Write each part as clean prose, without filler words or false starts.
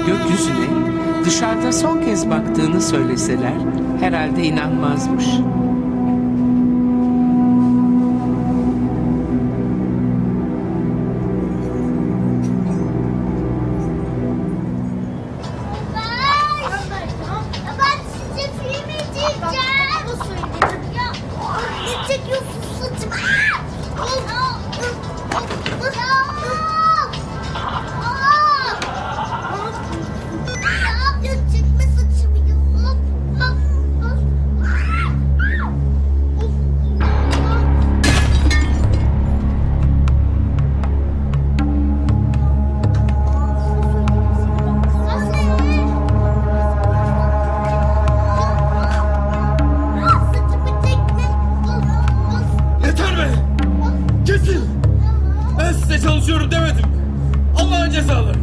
gökyüzüne dışarıda son kez baktığını söyleseler herhalde inanmazmış. Çalışıyorum demedim. Allah'ın cezaları.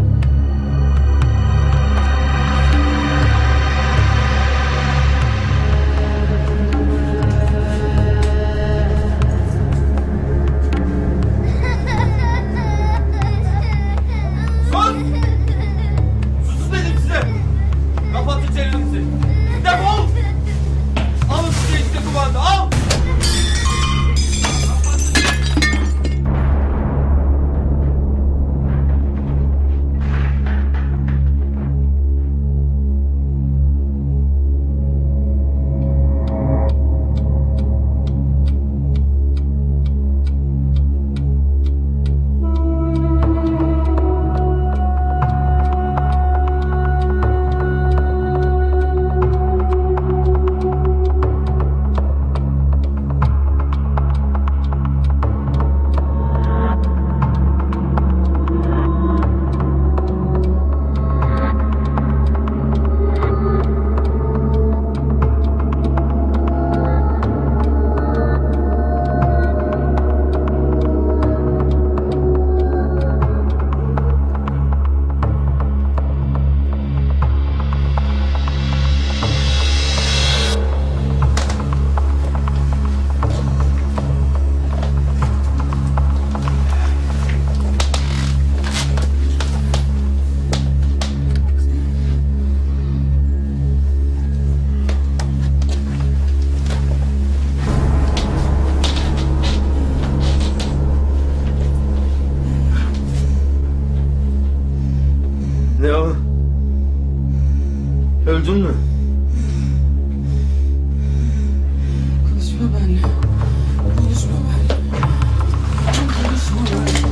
Sus dedim size. Kapatın çenenizi. Defol. Alın size işte kumanda. Al. Ne o? Öldün mü? Konuşma benimle. Konuşma benimle. Konuşma benimle.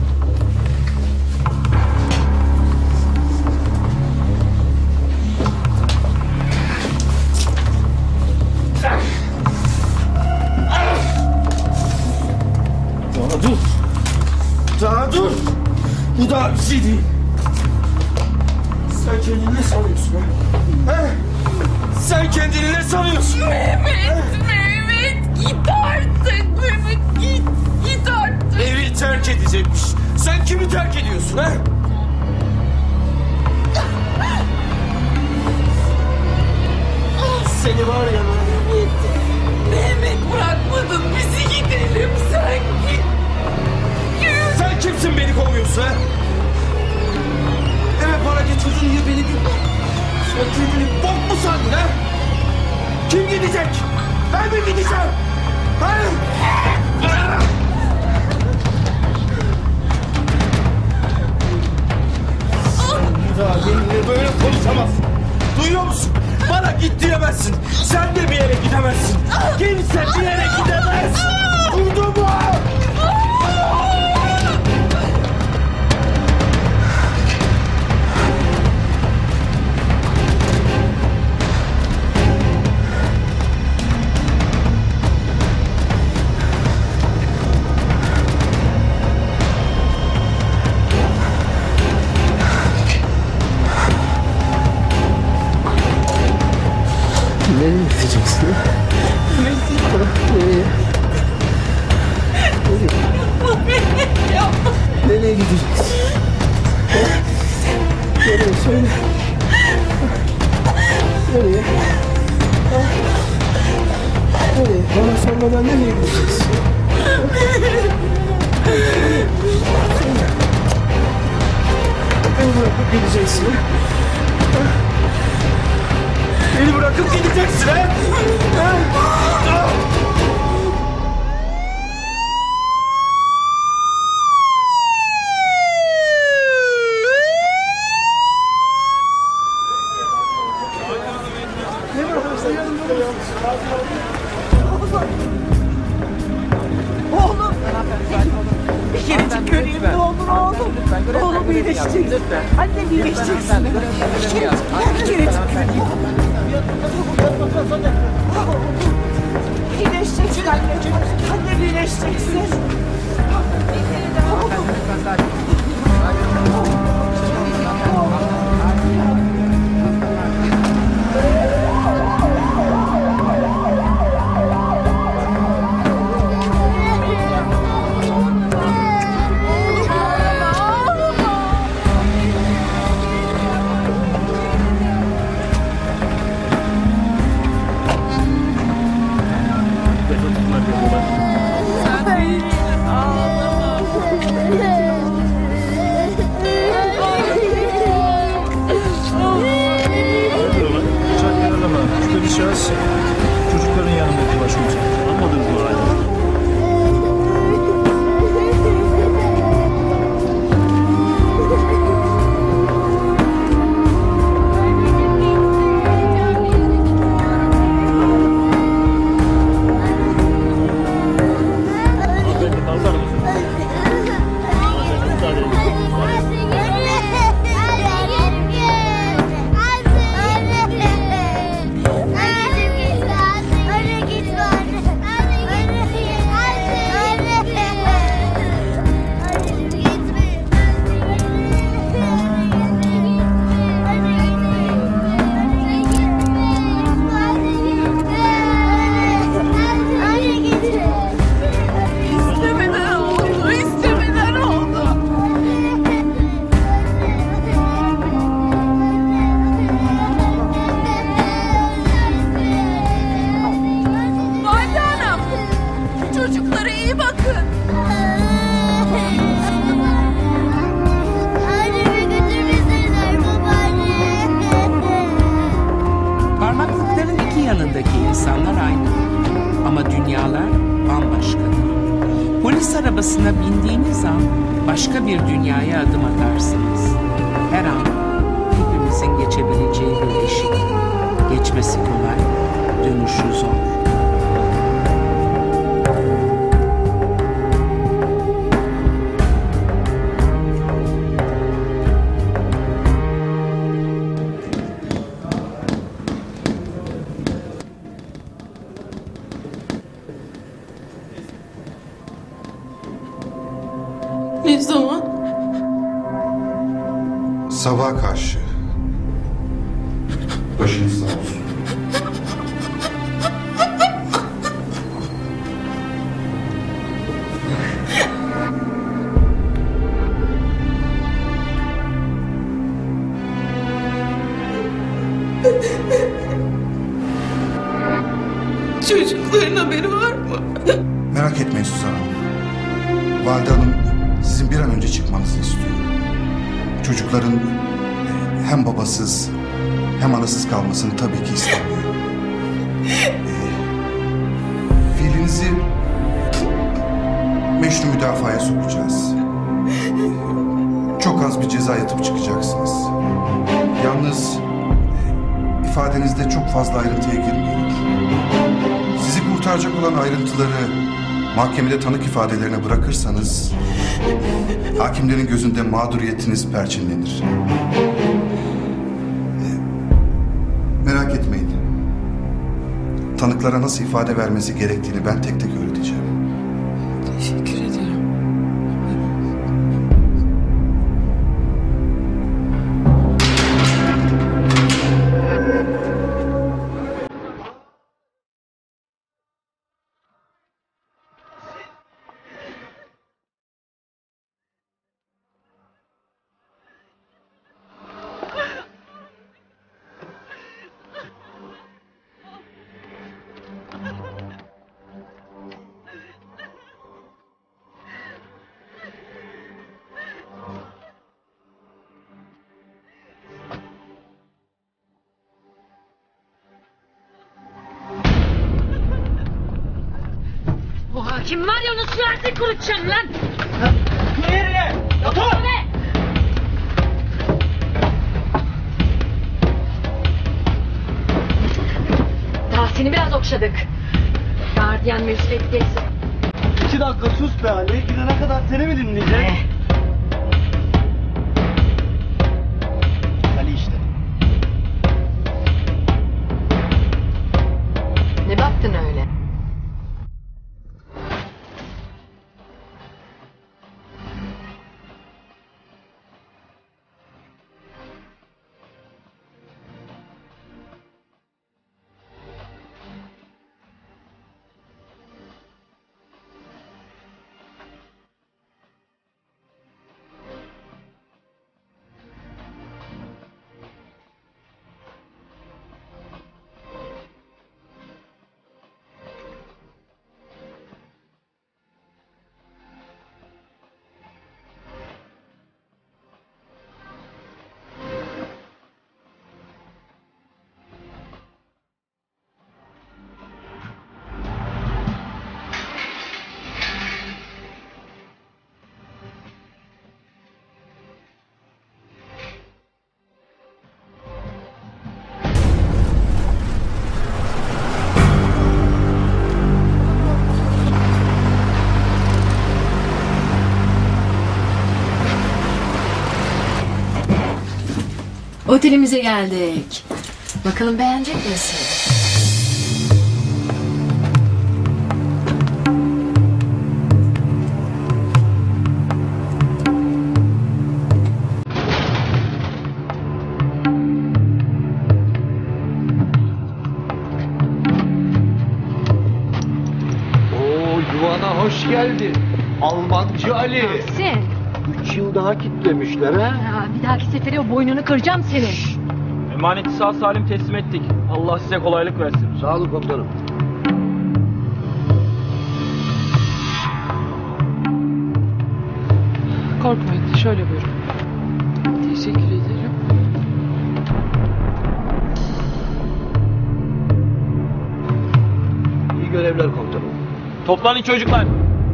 Daha dur. Daha dur. Bu daha bir şey değil. Sen kendini ne sanıyorsun ha? He? Sen kendini ne sanıyorsun? Mehmet git artık. Mehmet git artık. Evi terk edecekmiş. Sen kimi terk ediyorsun ha? Seni var ya Mehmet bırakmadın bizi gidelim. Sen git. Sen kimsin beni kovuyorsun ha? Eve para getirdin diye beni bir... Sen kendini bok mu sandın ha? Kim gidecek? Ben mi gideceğim? Ha? Bir daha benimle böyle konuşamazsın. Duyuyor musun? Bana git diyemezsin. Sen de bir yere gidemezsin. Kimse bir yere gidemez. Duydun mu? Nereye gideceksin? Nereye? Nereye gideceksin? Nereye söyle? Nereye? Nereye? Bana sormadan nereye gideceksin? Söyle. Beni bırak. bırakıp gideceksin ha? Beni bırakıp gideceksin ha? Oğlum. Bir kerecik göreyim ne olur oğlum. Oğlum iyileşeceksin. Annem iyileşeceksin. Bir kerecik göreyim. İyileşeceksin anneciğim. Annem iyileşeceksin. Şahıs çocukların yanındaki başkomiserim. Anladınız mı hala? Hanımefendi kalkar mısınız? Hanımefendi müsaade edin. İstemeden oldu, istemeden oldu. Valide Hanım, çocuklara iyi bakın. Annemi götürmesinler babaanne. Parmaklıkların iki yanındaki insanlar aynı. Ama dünyalar bambaşkadır. Polis arabasına bindiğiniz an başka bir dünyaya adım atarsınız. Her an hepimizin geçebileceği bir eşik. Geçmesi kolay, dönüşü zor. Ne zaman? Sabaha karşı. Başınız sağ olsun. Çocukların haberi var mı? Merak etmeyin Suzan Hanım. Valide Hanım sizin bir an önce çıkmanızı istiyor. Çocukların hem babasız hem anasız kalmasını tabii ki istemiyor. Fiilinizi meşru müdafaya sokacağız. Çok az bir ceza yatıp çıkacaksınız. Yalnız ifadenizde çok fazla ayrıntıya girmeyin. Sizi kurtaracak olan ayrıntıları mahkemede tanık ifadelerine bırakırsanız hakimlerin gözünde mağduriyetiniz perçinlenir. Merak etmeyin. Tanıklara nasıl ifade vermesi gerektiğini ben tek tek öğreteceğim. Teşekkür ederim. Kim var ya onu süratle kurutacağım lan. Nereye? Otur! Daha seni biraz okşadık. Gardiyan müsveddesi. 2 dakika sus be Ali. Gidene kadar seni mi dinleyeceğiz? Ali işte. Ne baktın öyle? Otelimize geldik. Bakalım beğenecek misin? Yuvana hoş geldin. Almancı Ali. Sen. 3 yıl daha kitlemişler ha. Ya, bir dahaki sefere o boynunu kıracağım senin. Emaneti sağ salim teslim ettik. Allah size kolaylık versin. Sağ olun komutanım. Korkmayın. Şöyle buyurun. Teşekkür ederim. İyi görevler komutanım. Toplanın çocuklar.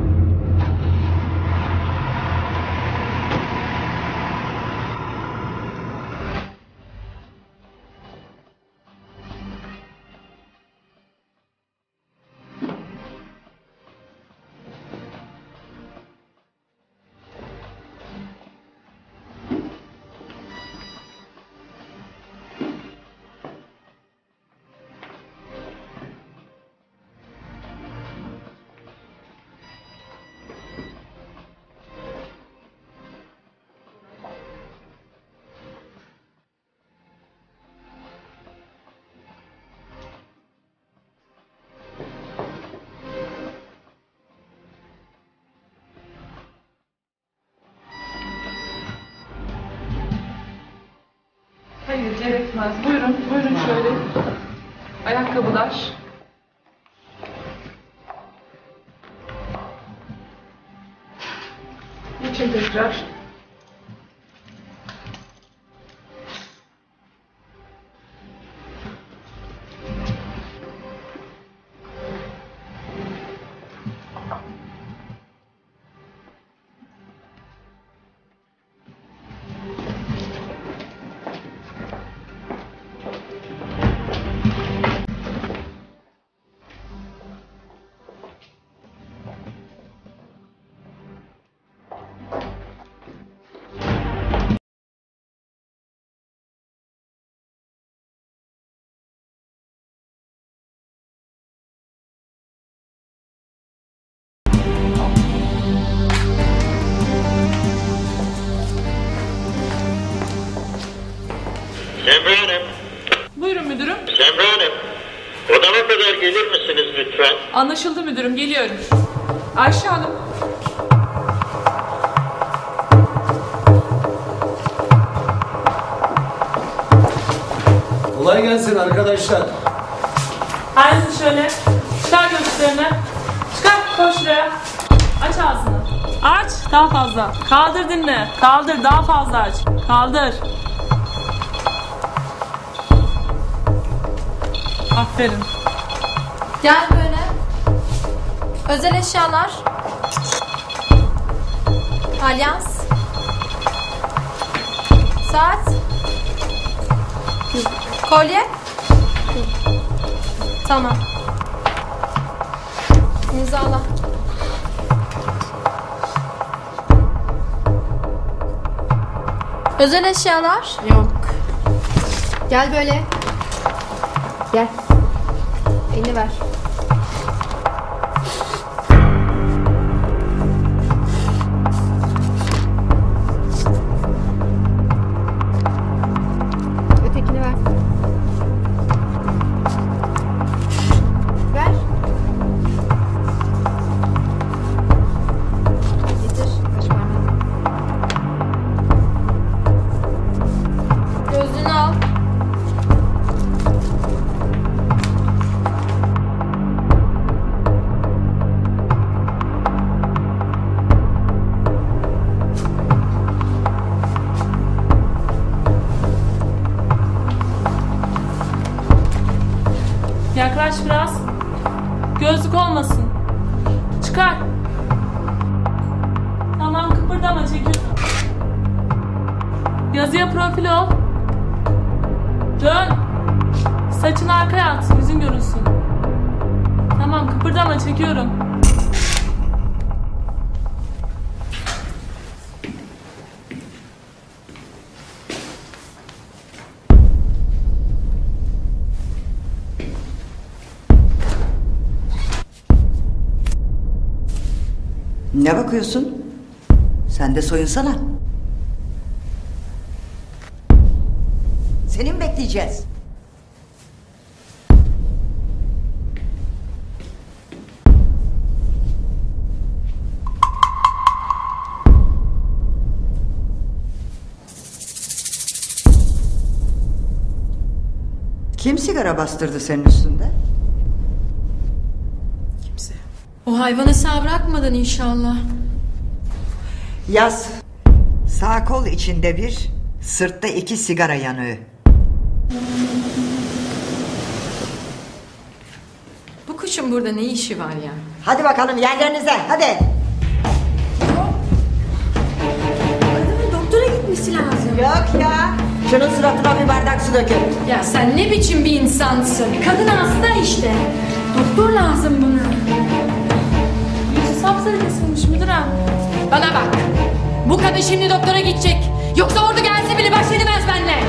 Hayır gerekmez. Buyurun. Buyurun şöyle. Ayakkabılar. Geçin tekrar. Semra Hanım. Buyurun müdürüm. Semra Hanım. Odama kadar gelir misiniz lütfen? Anlaşıldı müdürüm. Geliyorum. Ayşe Hanım. Kolay gelsin arkadaşlar. Haydi şöyle. Çıkar göğüslerini. Çıkar. Koş şuraya. Aç ağzını. Aç. Daha fazla. Kaldır dinle. Kaldır. Daha fazla aç. Kaldır. Aferin. Gel böyle. Özel eşyalar. Alyans. Saat. Kolye. Tamam. İmzala. Özel eşyalar. Yok. Gel böyle. Gel. Elini ver. Ötekini ver. Ver. Getir. Baş parmağını. Gözlüğünü al. Yaklaş biraz. Gözlük olmasın. Çıkar. Tamam, kıpırdama, çekiyorum. Yazıya profil ol. Dön. Saçını arkaya at, yüzün görünsün. Tamam, kıpırdama, çekiyorum. Ne bakıyorsun? Sen de soyunsana. Seni mi bekleyeceğiz? Kim sigara bastırdı senin üstünde? O hayvanı sağ bırakmadın inşallah. Yaz. Sağ kol içinde bir, sırtta 2 sigara yanığı. Bu kuşun burada ne işi var ya? Hadi bakalım yerlerinize, hadi. Doktora gitmesi lazım. Yok ya. Şunun suratına bir bardak su dökün. Ya sen ne biçim bir insansın? Kadın hasta işte. Doktor lazım buna. Yüzü sapsarı kesilmiş müdürüm. Bana bak. Bu kadın şimdi doktora gidecek. Yoksa orada gelse bile baş edemez benimle.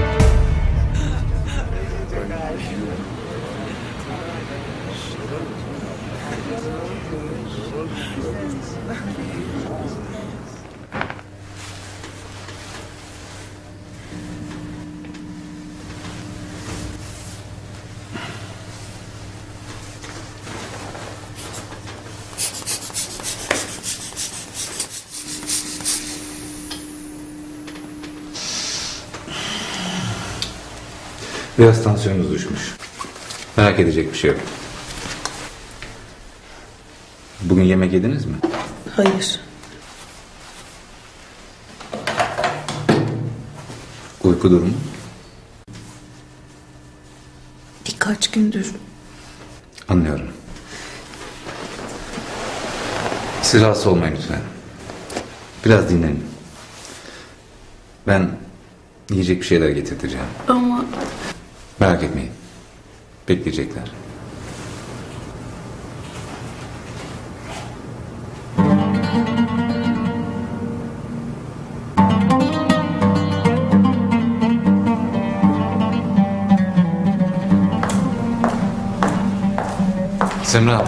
Biraz tansiyonunuz düşmüş. Merak edecek bir şey yok. Bugün yemek yediniz mi? Hayır. Uyku durumu? Birkaç gündür. Anlıyorum. Siz rahatsız olmayın lütfen. Biraz dinlenin. Ben yiyecek bir şeyler getirteceğim. Ama... Merak etmeyin. Bekleyecekler. Semra.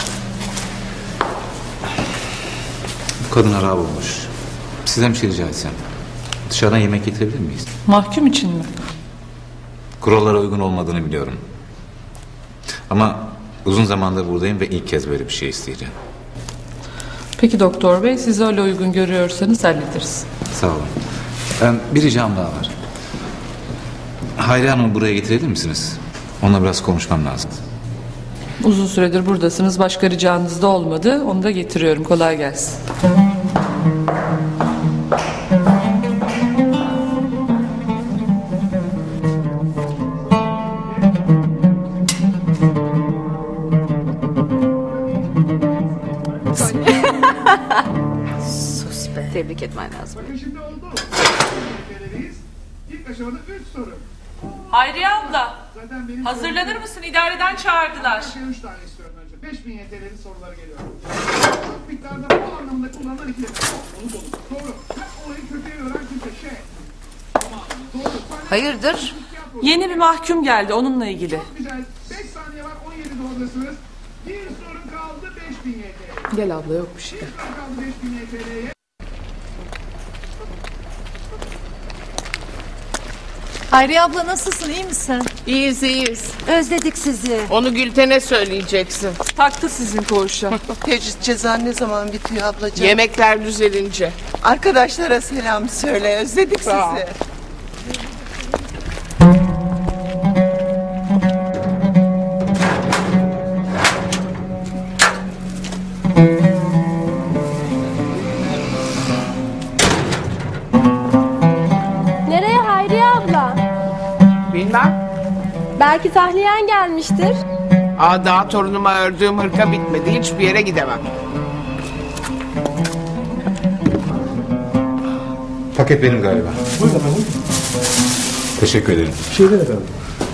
Bu kadın harap olmuş. Sizden bir şey rica etsem. Dışarıdan yemek getirebilir miyiz? Mahkum için mi? Kurallara uygun olmadığını biliyorum. Ama uzun zamandır buradayım ve ilk kez böyle bir şey isteyeceğim. Peki doktor bey, siz öyle uygun görüyorsanız hallederiz. Sağ olun. Bir ricam daha var. Hayri Hanım'ı buraya getirebilir misiniz? Onunla biraz konuşmam lazım. Uzun süredir buradasınız, başka ricanız da olmadı. Onu da getiriyorum, kolay gelsin. tebrik etmen lazım. Bakın şimdi oldu. İlk aşamada 3 soru. Hayriye abla, hazırlanır mısın? İdareden çağırdılar. 3 tane istiyorum önce. 5000 YTL'li sorular geliyor. Çok miktarda bu anlamda kullanılan ikileme. Onu dolu. Doğru. Hep olayı kötüye yoran kimse şey. Tamam. Doğru. Hayırdır? Yeni bir mahkum geldi, onunla ilgili. Çok güzel. 5 saniye var, 17 doğrudasınız. Bir sorun kaldı, 5000 YTL. Gel abla, yok bir şey. Bir sorun kaldı 5000 YTL'ye. Hayriye abla nasılsın, iyi misin? İyiyiz iyiyiz. Özledik sizi. Onu Gülten'e söyleyeceksin. Taktı sizin koğuşa. Tecrit ceza ne zaman bitiyor ablacığım? Yemekler düzelince. Arkadaşlara selam söyle. Özledik Sağ ol. sizi. Nereye Hayriye abla? Bilmem. Belki tahliyen gelmiştir. Daha torunuma ördüğüm hırka bitmedi. Hiçbir yere gidemem. Paket benim galiba. Buyurun efendim. Teşekkür ederim. Şeyden efendim.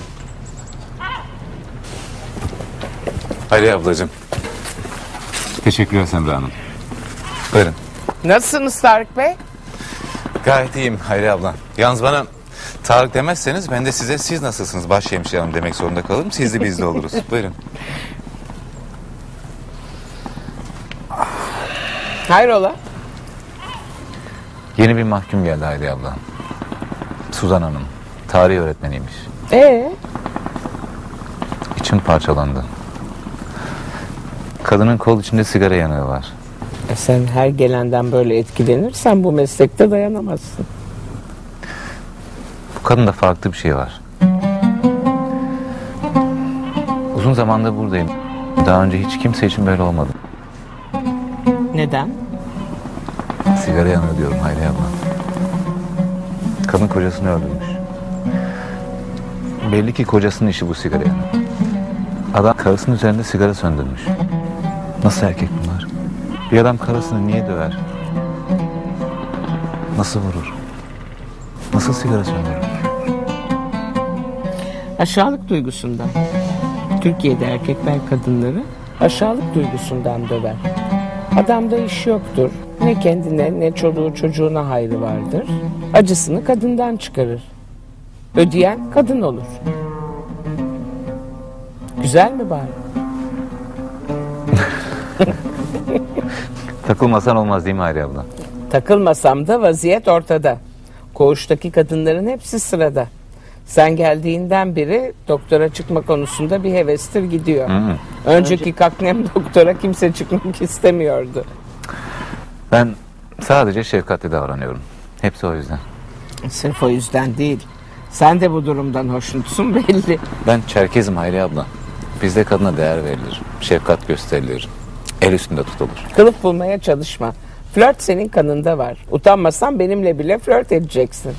Hayriye ablacığım. Teşekkürler Semra Hanım. Buyurun. Nasılsınız Tarık Bey? Gayet iyiyim Hayriye abla. Yalnız bana Tarık demezseniz ben de size siz nasılsınız başhemşire hanım demek zorunda kalırım. Sizli bizli oluruz. Buyurun. Hayrola? Yeni bir mahkum geldi Hayriye abla. Suzan Hanım. Tarih öğretmeniymiş. İçim parçalandı. Kadının kol içinde sigara yanığı var. Sen her gelenden böyle etkilenirsen bu meslekte dayanamazsın. Bu kadında farklı bir şey var. Uzun zamandır buradayım. Daha önce hiç kimse için böyle olmadı. Neden? Sigara yanığı diyorum Hayriye abla. Kadın kocasını öldürmüş. Belli ki kocasının işi bu sigara yanığı. Adam karısının üzerinde sigara söndürmüş. Nasıl erkek bunlar? Bir adam karısını niye döver? Nasıl vurur? Nasıl sigara söndürür? Aşağılık duygusundan. Türkiye'de erkekler kadınları aşağılık duygusundan döver. Adamda iş yoktur. Ne kendine ne çoluğu çocuğuna hayrı vardır. Acısını kadından çıkarır. Ödeyen kadın olur. Güzel mi bari? Takılmasan olmaz değil mi Hayriye abla? Takılmasam da vaziyet ortada. Koğuştaki kadınların hepsi sırada. Sen geldiğinden beri doktora çıkma konusunda bir hevestir gidiyor. Önceki kaknem doktora kimse çıkmak istemiyordu. Ben sadece şefkatli davranıyorum. Hepsi o yüzden. Sırf o yüzden değil. Sen de bu durumdan hoşnutsun belli. Ben Çerkezim Hayriye abla. Bizde kadına değer verilir. Şefkat gösterilir. El üstünde tutulur. Kılıf bulmaya çalışma. Flört senin kanında var. Utanmasan benimle bile flört edeceksin.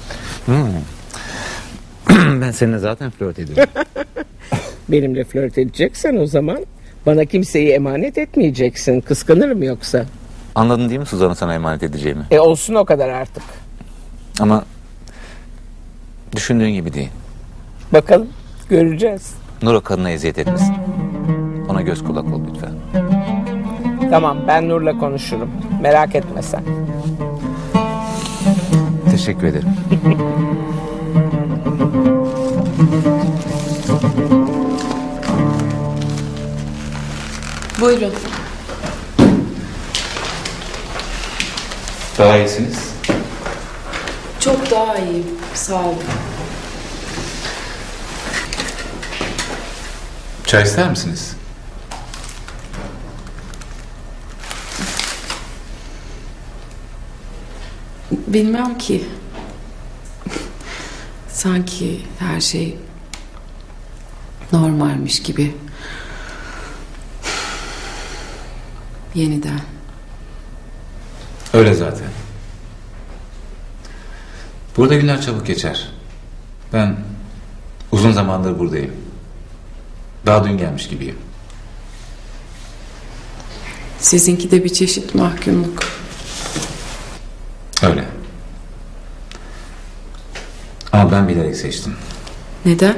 Ben seninle zaten flört ediyorum. Benimle flört edeceksen o zaman bana kimseyi emanet etmeyeceksin. Kıskanırım yoksa. Anladın değil mi Suzan'ı sana emanet edeceğimi? Olsun o kadar artık. Ama düşündüğün gibi değil. Bakalım göreceğiz. Nur o kadına eziyet etmesin. Ona göz kulak ol lütfen. Tamam ben Nur'la konuşurum. Merak etme sen. Teşekkür ederim. Buyurun. Daha iyisiniz. Çok daha iyiyim. Sağ olun. Çay ister misiniz? Bilmem ki. Sanki her şey normalmiş gibi. Yeniden. Öyle zaten. Burada günler çabuk geçer. Ben uzun zamandır buradayım. Daha dün gelmiş gibiyim. Sizinki de bir çeşit mahkumluk. Öyle. Ama ben bilerek seçtim. Neden?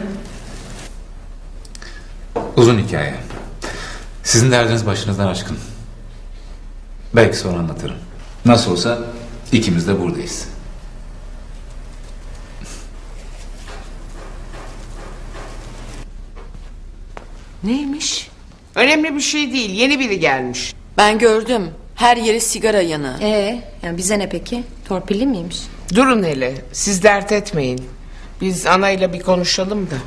Uzun hikaye. Sizin derdiniz başınızdan aşkın. Belki sonra anlatırım. Nasıl olsa ikimiz de buradayız. Neymiş? Önemli bir şey değil. Yeni biri gelmiş. Ben gördüm. Her yeri sigara yanı. Yani bize ne peki? Torpilli miymiş? Durun hele. Siz dert etmeyin. Biz anayla bir konuşalım da.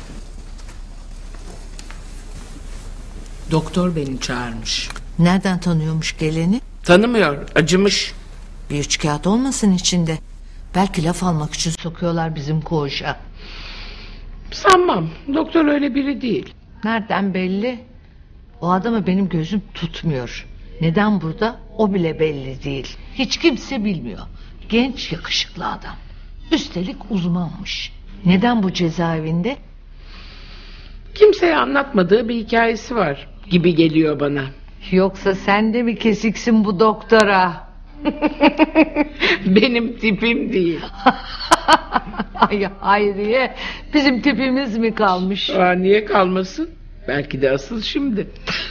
Doktor beni çağırmış. Nereden tanıyormuş geleni? Tanımıyor. Acımış. Bir üç kağıt olmasın içinde. Belki laf almak için sokuyorlar bizim koğuşa. Sanmam. Doktor öyle biri değil. Nereden belli? O adamı benim gözüm tutmuyor. Neden burada? O bile belli değil. Hiç kimse bilmiyor. Genç, yakışıklı adam. Üstelik uzmanmış. Neden bu cezaevinde? Kimseye anlatmadığı bir hikayesi var gibi geliyor bana. Yoksa sen de mi kesiksin bu doktora? Benim tipim değil. Ay Hayriye, bizim tipimiz mi kalmış? Niye kalmasın? Belki de asıl şimdi.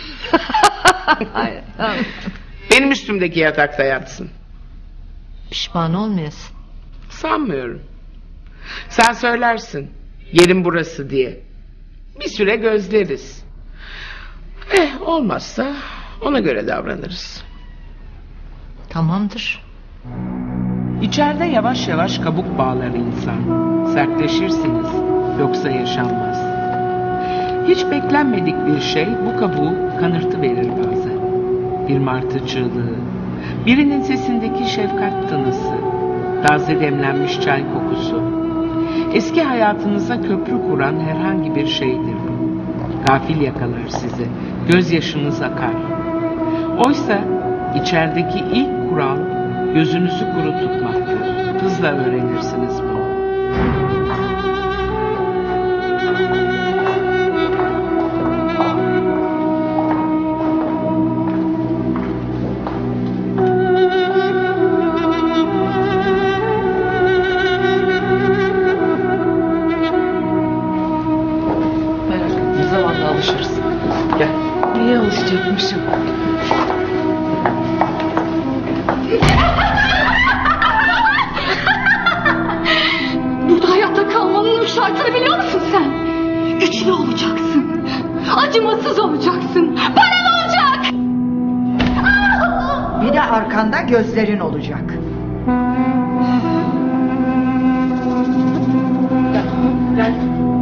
Benim üstümdeki yatakta yatsın. Pişman olmayasın. Sanmıyorum. Sen söylersin yerim burası diye. Bir süre gözleriz. Olmazsa ona göre davranırız. Tamamdır. İçeride yavaş yavaş kabuk bağlar insan. Sertleşirsiniz, yoksa yaşanmaz. Hiç beklenmedik bir şey bu kabuğu kanırtı verir bazen. Bir martı çığlığı, birinin sesindeki şefkat tınısı, taze demlenmiş çay kokusu. Eski hayatınıza köprü kuran herhangi bir şeydir bu. Gafil yakalar sizi, gözyaşınız akar. Oysa içerideki ilk kural gözünüzü kuru tutmaktır. Hızla öğrenirsiniz bunu. Merak etme, zamanla alışırız. Gel. Niye alışacakmışım? Burada hayatta kalmanın üç şartını biliyor musun sen? Güçlü olacaksın. Acımasız olacaksın. Paran olacak. Bir de arkanda gözlerin olacak. Gel.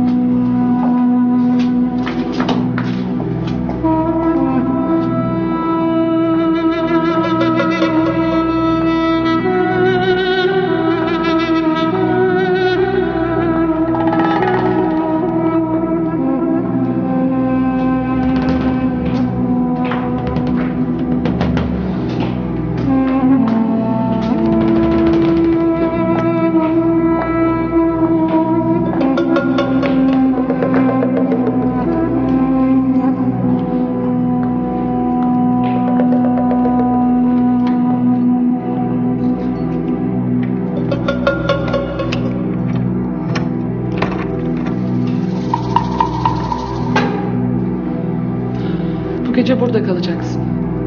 Bu gece burada kalacaksın.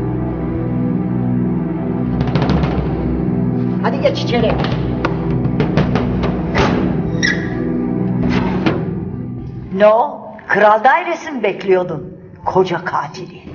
Hadi geç içeri. Ne o? Kral dairesi mi bekliyordun? Koca katili.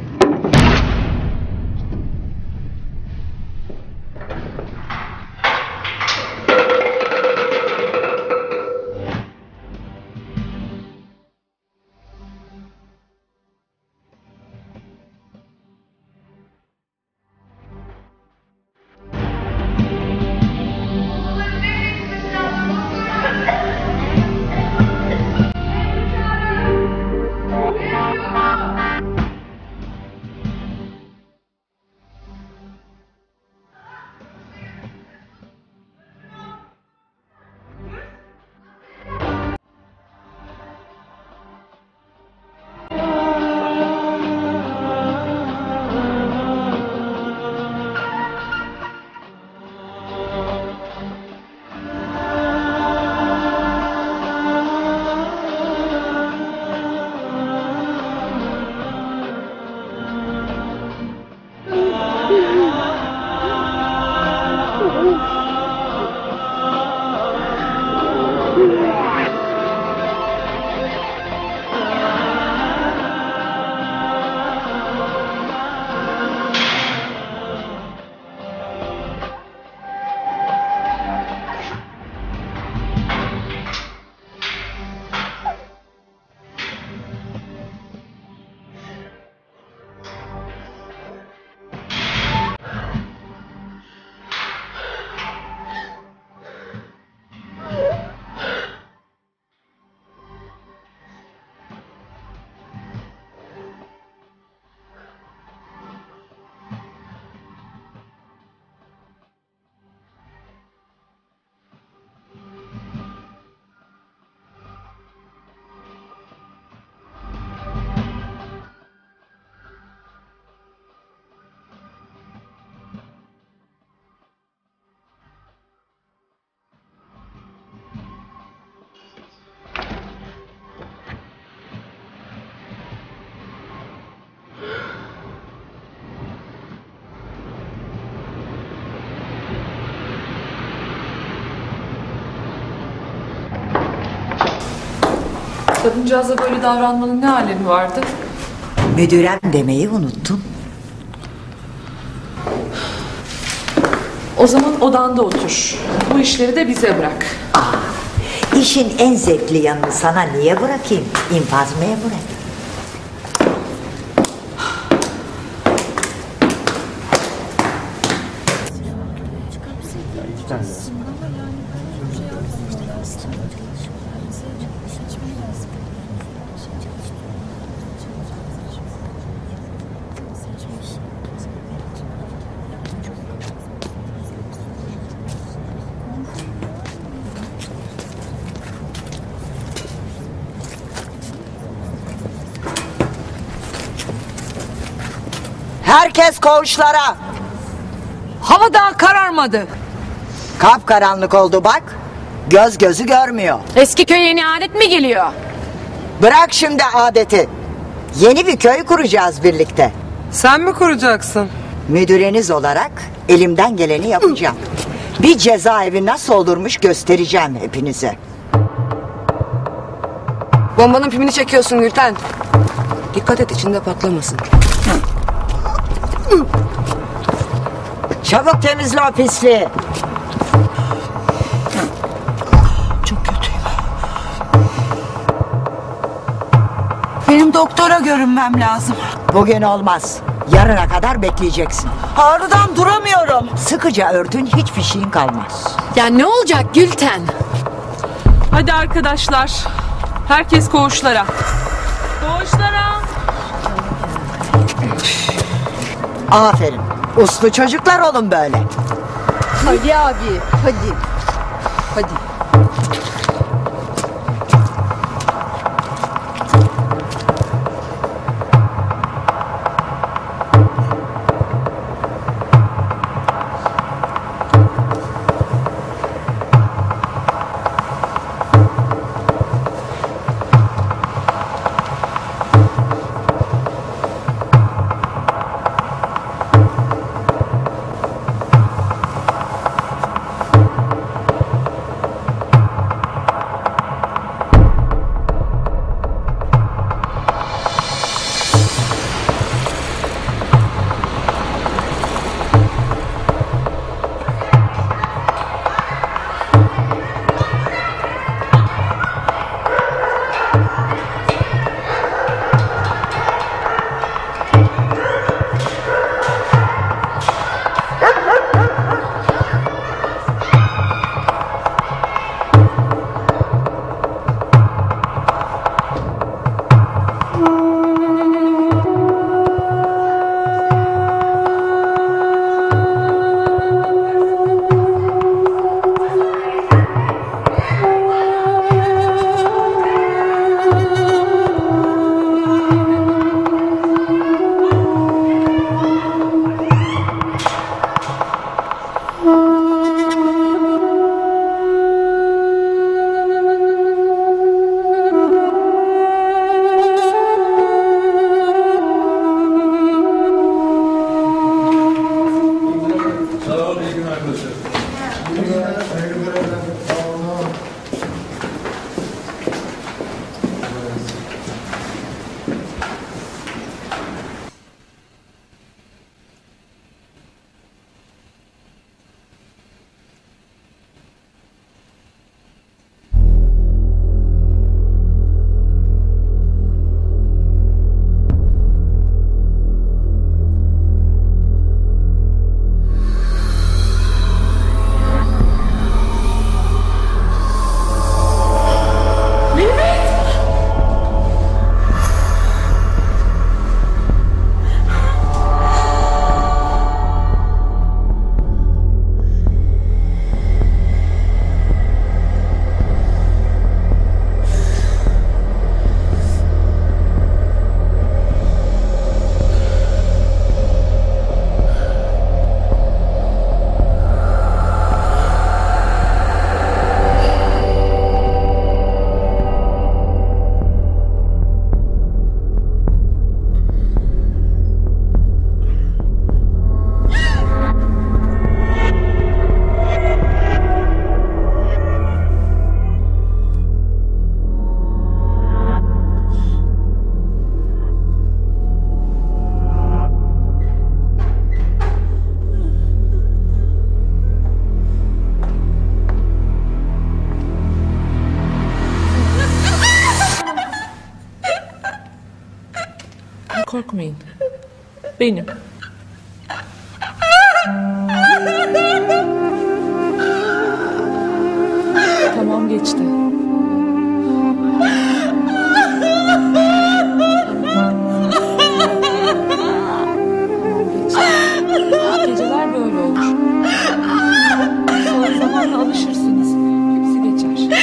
Kadıncağıza böyle davranmanın ne alemi vardı? Müdürem demeyi unuttun. O zaman odanda otur. Bu işleri de bize bırak. İşin en zevkli yanını sana niye bırakayım? İnfazmaya bırak. Herkes koğuşlara. Hava daha kararmadı. Kapkaranlık oldu bak. Göz gözü görmüyor. Eski köye yeni adet mi geliyor? Bırak şimdi adeti. Yeni bir köy kuracağız birlikte. Sen mi kuracaksın? Müdüreniz olarak elimden geleni yapacağım. Bir cezaevi nasıl olurmuş göstereceğim hepinize. Bombanın pimini çekiyorsun Gülten. Dikkat et içinde patlamasın. Çabuk temizle o pisliği. Çok kötüyüm. Benim doktora görünmem lazım. Bugün olmaz. Yarına kadar bekleyeceksin. Ağrıdan duramıyorum. Sıkıca örtün, hiçbir şeyin kalmaz. Ya ne olacak Gülten? Hadi arkadaşlar. Herkes koğuşlara. Koğuşlara. Aferin. Uslu çocuklar olun böyle. Hadi abi. Hadi. Hadi. korkmayın. Benim. Tamam, geçti. Geceler böyle olur. Sonra zamanla alışırsınız. Hepsi geçer.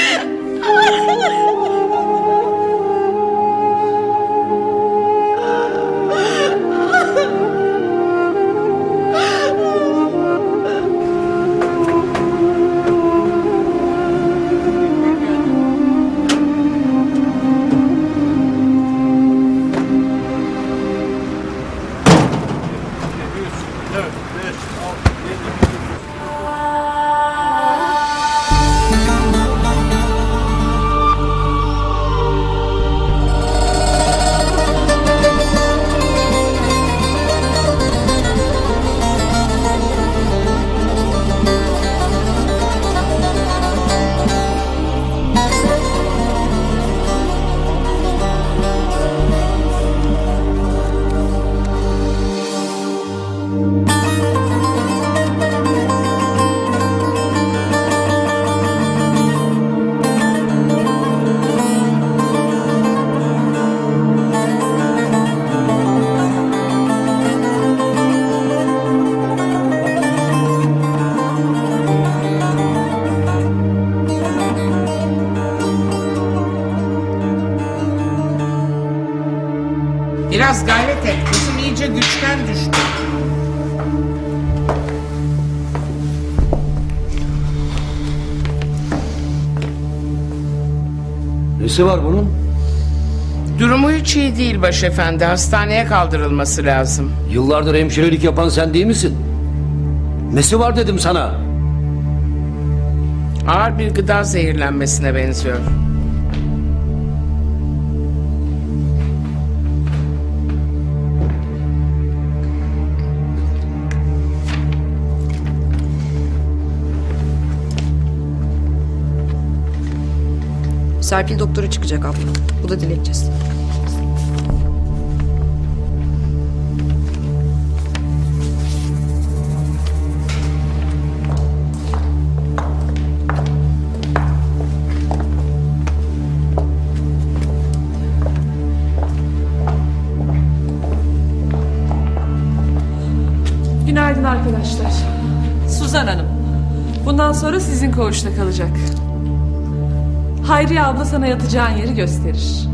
Biraz gayret et. Kızım iyice güçten düştü. Nesi var bunun? Durumu hiç iyi değil başefendi. Hastaneye kaldırılması lazım. Yıllardır hemşirelik yapan sen değil misin? Nesi var dedim sana? Ağır bir gıda zehirlenmesine benziyor. Serpil doktoru çıkacak abla. Bu da dilekçesi. Günaydın arkadaşlar. Suzan Hanım, bundan sonra sizin koğuşta kalacak. Hayriye abla sana yatacağın yeri gösterir.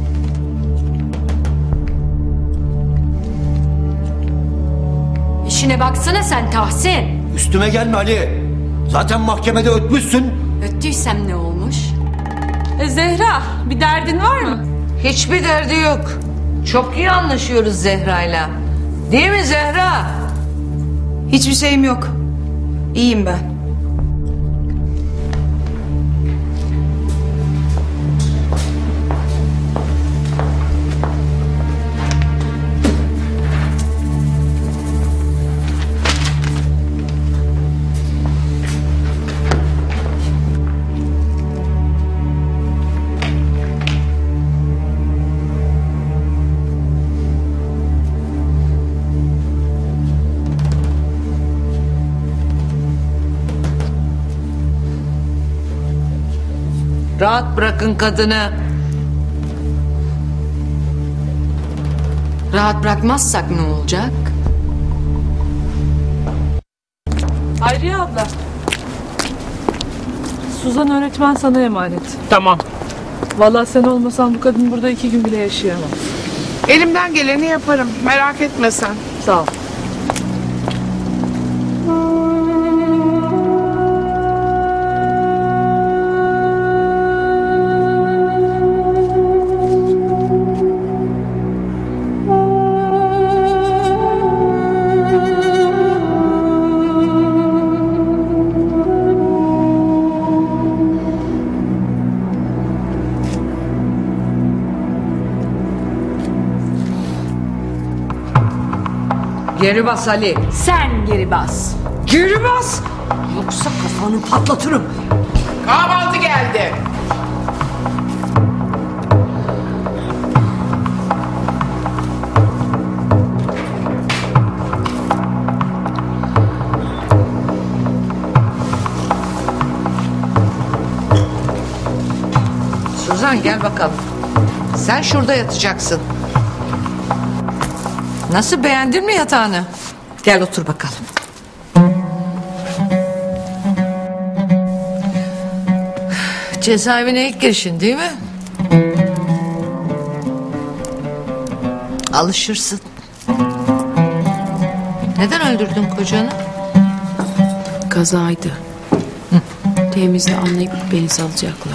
İşine baksana sen Tahsin. Üstüme gelme Ali. Zaten mahkemede ötmüşsün. Öttüysem ne olmuş? Zehra, bir derdin var mı? Hiçbir derdi yok. Çok iyi anlaşıyoruz Zehra'yla. Değil mi Zehra? Hiçbir şeyim yok. İyiyim ben. Rahat bırakın kadını. Rahat bırakmazsak ne olacak? Hayriye abla. Suzan öğretmen sana emanet. Tamam. Vallahi sen olmasan bu kadın burada 2 gün bile yaşayamaz. Elimden geleni yaparım. Merak etme sen. Sağ ol. Geri bas Ali. Sen geri bas. Geri bas. Yoksa kafanı patlatırım. Kahvaltı geldi. Suzan gel bakalım. Sen şurada yatacaksın. Nasıl, beğendin mi yatağını? Gel otur bakalım. Cezaevine ilk girişin değil mi? Alışırsın. Neden öldürdün kocanı? Kazaydı. Temizle anlayıp beni salacaklar.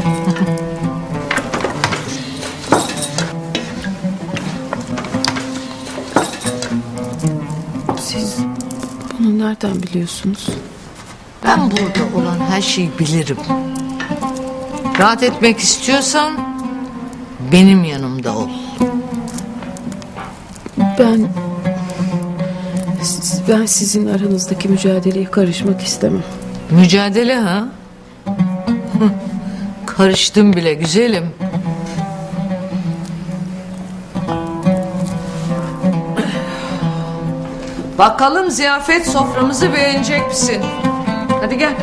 Siz bunu nereden biliyorsunuz? Ben burada olan her şeyi bilirim. Rahat etmek istiyorsan benim yanımda ol. Ben sizin aranızdaki mücadeleye karışmak istemem. Mücadele ha? Karıştım bile güzelim. Bakalım ziyafet soframızı beğenecek misin? Hadi gel.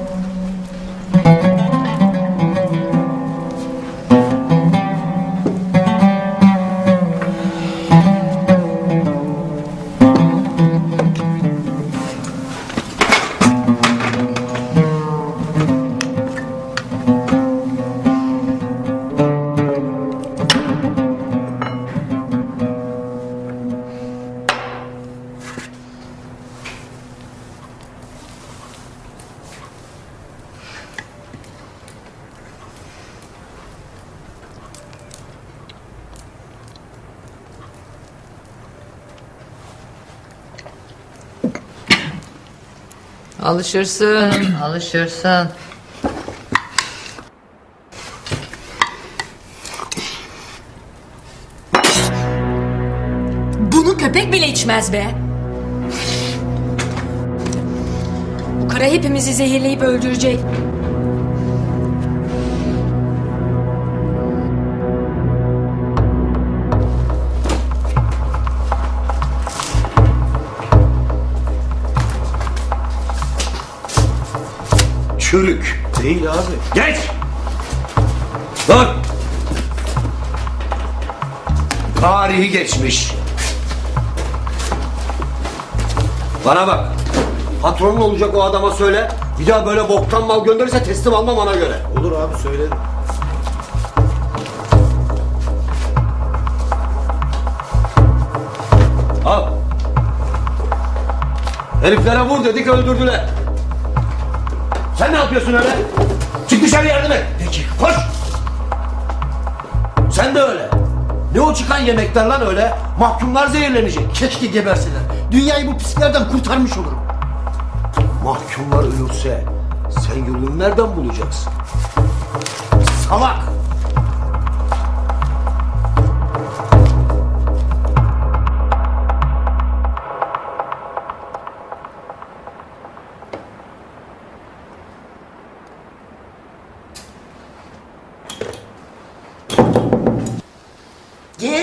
Alışırsın, alışırsın. Bunu köpek bile içmez be. Bu kara hepimizi zehirleyip öldürecek. Çürük. Değil abi. Geç! Dur! Tarihi geçmiş. Bana bak. Patronun olacak o adama söyle. Bir daha böyle boktan mal gönderirse teslim almam ona göre. Olur abi, söylerim. Al. Heriflere vur dedik, öldürdüler. Sen ne yapıyorsun öyle? Çık dışarı, yardım et. Peki. Koş. Sen de öyle. Ne o çıkan yemekler lan öyle? Mahkumlar zehirlenecek. Keşke geberseler. Dünyayı bu pisliklerden kurtarmış olurum. Mahkumlar ölürse sen yolunu nereden bulacaksın? Salak! Gir.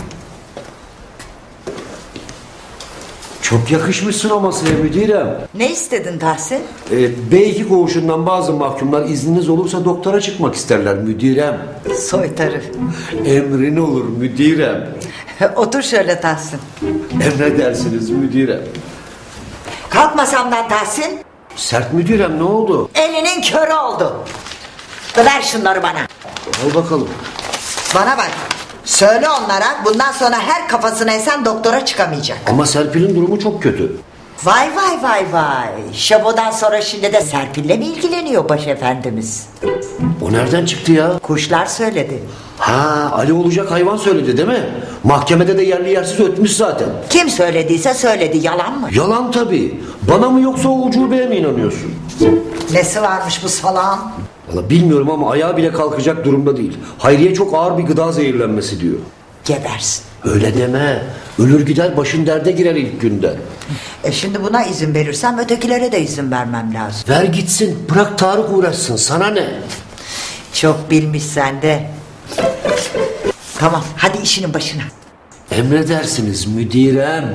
Çok yakışmışsın o masaya müdürem. Ne istedin Tahsin? B2 koğuşundan bazı mahkumlar izniniz olursa doktora çıkmak isterler müdürem. Soytarı. Emrin olur müdürem. Otur şöyle Tahsin. Emredersiniz müdürem. Kalk masamdan Tahsin. Sert müdürem, ne oldu? Elinin körü oldu. Ver şunları bana. Al bakalım. Bana bak. Söyle onlara bundan sonra her kafasına esen doktora çıkamayacak. Ama Serpil'in durumu çok kötü. Vay vay vay vay. Şabodan sonra şimdi de Serpil'le mi ilgileniyor başefendimiz? O nereden çıktı ya? Kuşlar söyledi. Ha, Ali olacak hayvan söyledi değil mi? Mahkemede de yerli yersiz ötmüş zaten. Kim söylediyse söyledi, yalan mı? Yalan tabii. Bana mı yoksa o ucubeye mi inanıyorsun? Nesi varmış bu salağın? Valla bilmiyorum ama ayağı bile kalkacak durumda değil. Hayriye çok ağır bir gıda zehirlenmesi diyor. Gebersin. Öyle deme. Ölür gider başın derde girer ilk günden. Şimdi buna izin verirsem ötekilere de izin vermem lazım. Ver gitsin, bırak Tarık uğraşsın, sana ne? Çok bilmiş sen de. Tamam, hadi işinin başına. Emredersiniz müdürem.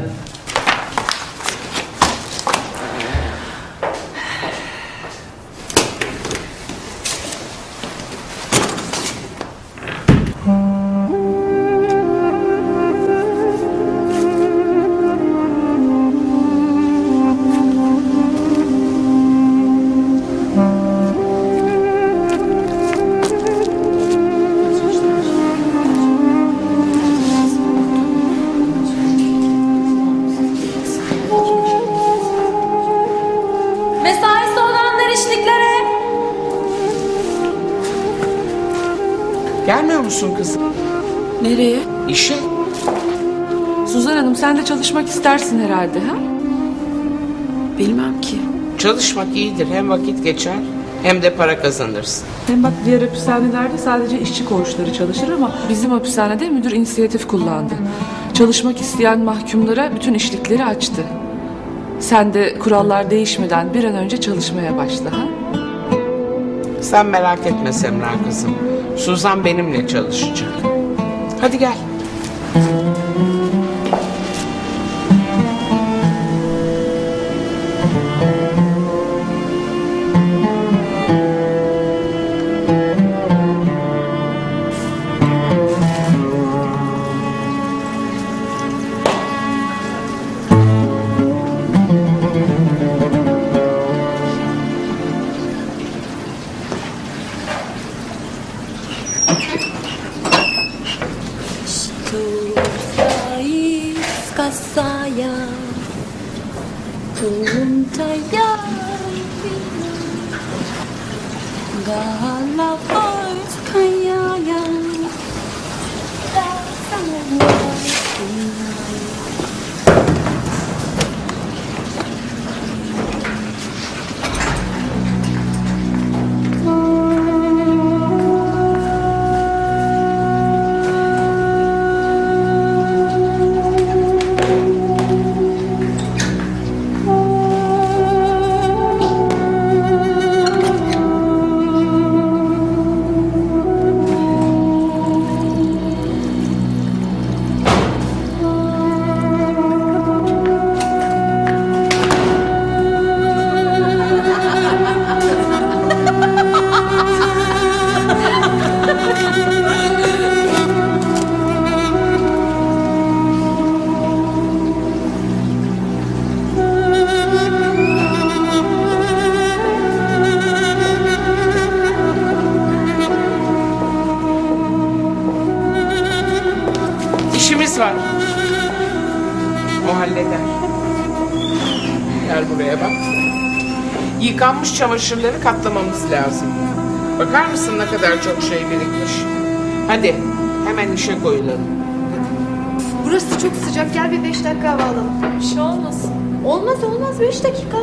Gelmiyor musun kızım? Nereye? İşe. Suzan Hanım sen de çalışmak istersin herhalde ha? Bilmem ki. Çalışmak iyidir. Hem vakit geçer hem de para kazanırsın. Hem bak diğer hapishanelerde sadece işçi koğuşları çalışır ama bizim hapishanede müdür inisiyatif kullandı. Çalışmak isteyen mahkumlara bütün işlikleri açtı. Sen de kurallar değişmeden bir an önce çalışmaya başla ha? Sen merak etme Semra kızım. Suzan benimle çalışacak. Hadi gel. İşimiz var. O halleder. Gel buraya bak. Yıkanmış çamaşırları katlamamız lazım. Bakar mısın ne kadar çok şey birikmiş. Hadi hemen işe koyulalım. Burası çok sıcak. Gel bir 5 dakika hava alalım. Bir şey olmasın. Olmaz 5 dakika.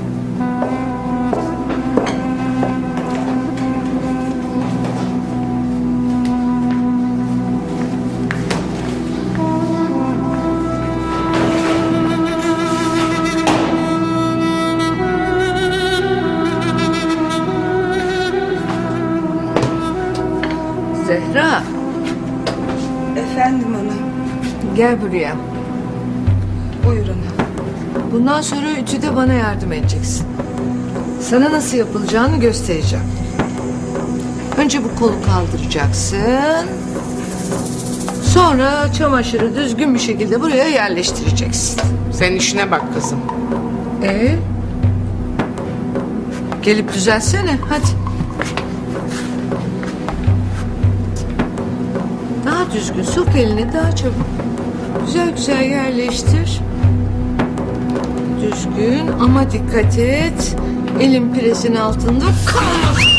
Zehra. Efendim ana. Gel buraya. Buyur ana. Bundan sonra ütüde bana yardım edeceksin. Sana nasıl yapılacağını göstereceğim. Önce bu kolu kaldıracaksın. Sonra çamaşırı düzgün bir şekilde buraya yerleştireceksin. Sen işine bak kızım. Gelip düzelsene hadi. Daha düzgün sok elini daha çabuk. Güzel güzel yerleştir. Düzgün ama dikkat et. Elin presin altında kalmasın.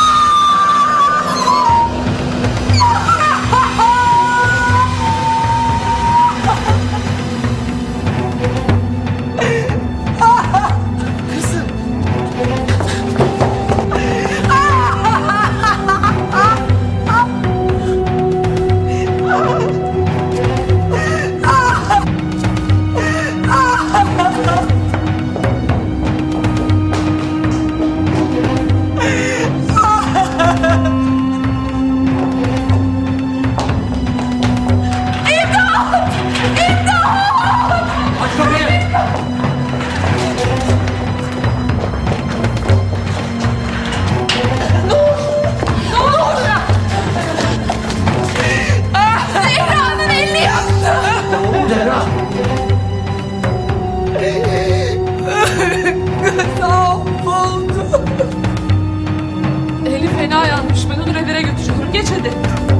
Eli fena yanmış. Ben onu revire götürüyorum. Geç hadi.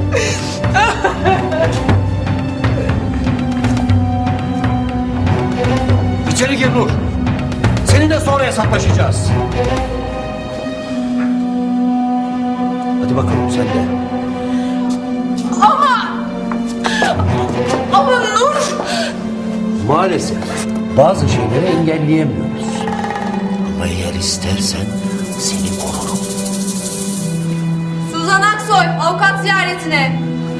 İçeri gir Nur. Seninle sonra hesaplaşacağız. Hadi bakalım sen de. Maalesef bazı şeyleri engelleyemiyoruz. Ama eğer istersen seni korurum. Suzan Aksoy, avukat ziyaretine.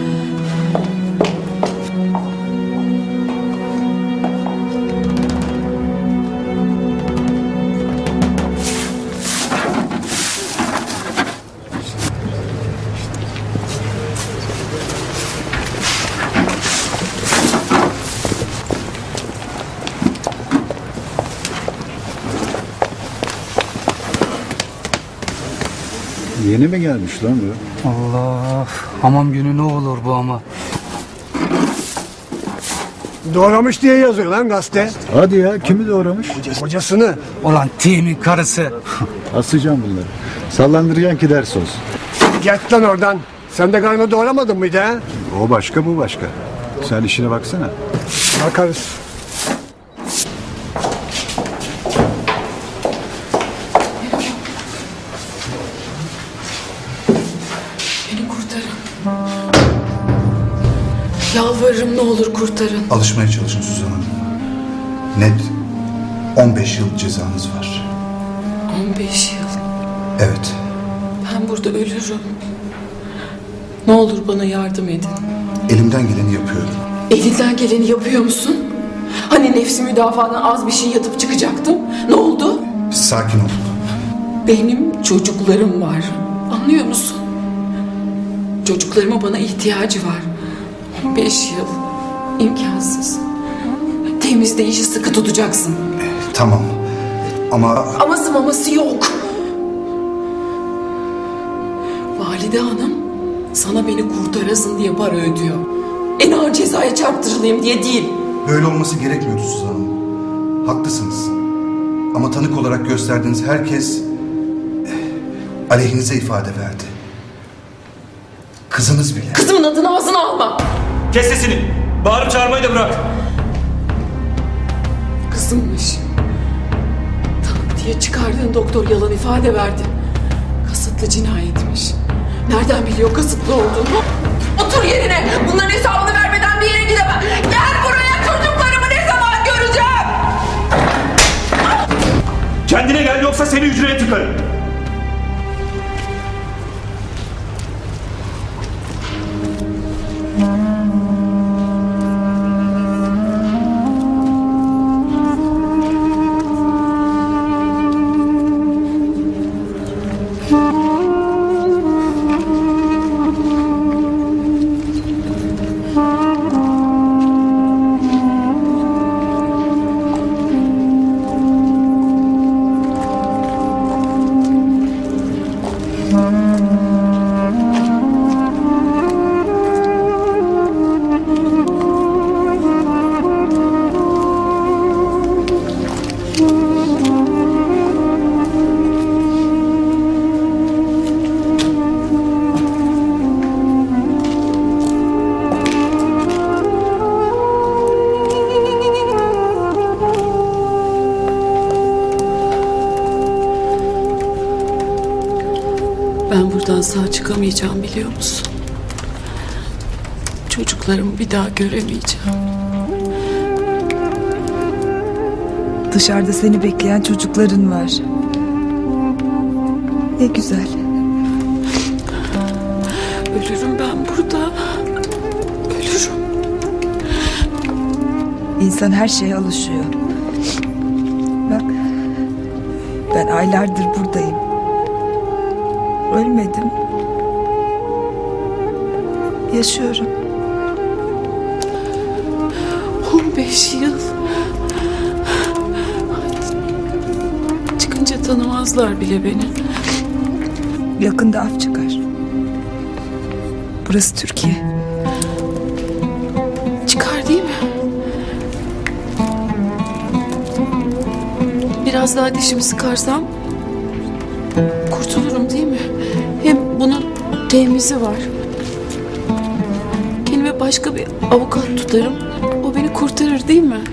Yeni mi gelmiş lan bu? Allah, hamam günü ne olur bu ama. Doğramış diye yazıyor lan gazete. Hadi ya, kimi doğramış? Kocasını. Olan T'nin karısı. Asacağım bunları. Sallandıracaksın ki ders olsun. Git lan oradan. Sen de karnı doğramadın mıydı ha? O başka, bu başka. Sen işine baksana. Bakarız. Beni kurtarın. Yalvarırım, ne olur kurtarın. Alışmaya çalışın Suzan Hanım. Net 15 yıl cezanız var. 15 yıl. Evet. Ben burada ölürüm. Ne olur bana yardım edin. Elimden geleni yapıyorum. Elinden geleni yapıyor musun? Hani nefsi müdafadan az bir şey yatıp çıkacaktım. Ne oldu? Sakin olun. Benim çocuklarım var. Anlıyor musun? Çocuklarımın bana ihtiyacı var. 15 yıl. İmkansız. Temizde işi sıkı tutacaksın. Tamam. Ama... Aması maması yok. Valide hanım sana beni kurtarasın diye para ödüyor. En ağır cezaya çarptırılayım diye değil. Böyle olması gerekmiyordu Suzan Hanım. Haklısınız. Ama tanık olarak gösterdiğiniz herkes aleyhinize ifade verdi. Kızınız bile. Kızımın adını ağzına alma. Kes sesini. Bağırıp çağırmayı da bırak. Kızımmış. Tanık diye çıkardığın doktor yalan ifade verdi. Kasıtlı cinayetmiş. Nereden biliyor kasıtlı olduğunu? Otur yerine. Bunların hesabını vermeden bir yere gidemem. Gel buraya, çocuklarımı ne zaman göreceğim? Kendine gel yoksa seni hücreye tıkarım. Ben buradan sağ çıkamayacağım, biliyor musun? Çocuklarımı bir daha göremeyeceğim. Dışarıda seni bekleyen çocukların var. Ne güzel. Ölürüm ben burada. Ölürüm. İnsan her şeye alışıyor. Bak, ben aylardır buradayım. Ölmedim. Yaşıyorum. 15 yıl. Çıkınca tanımazlar bile beni. Yakında af çıkar. Burası Türkiye. Çıkar değil mi? Biraz daha dişimi sıkarsam kurtulurum değil mi? Hem bunun temizi var. Kendime başka bir avukat tutarım. O beni kurtarır değil mi?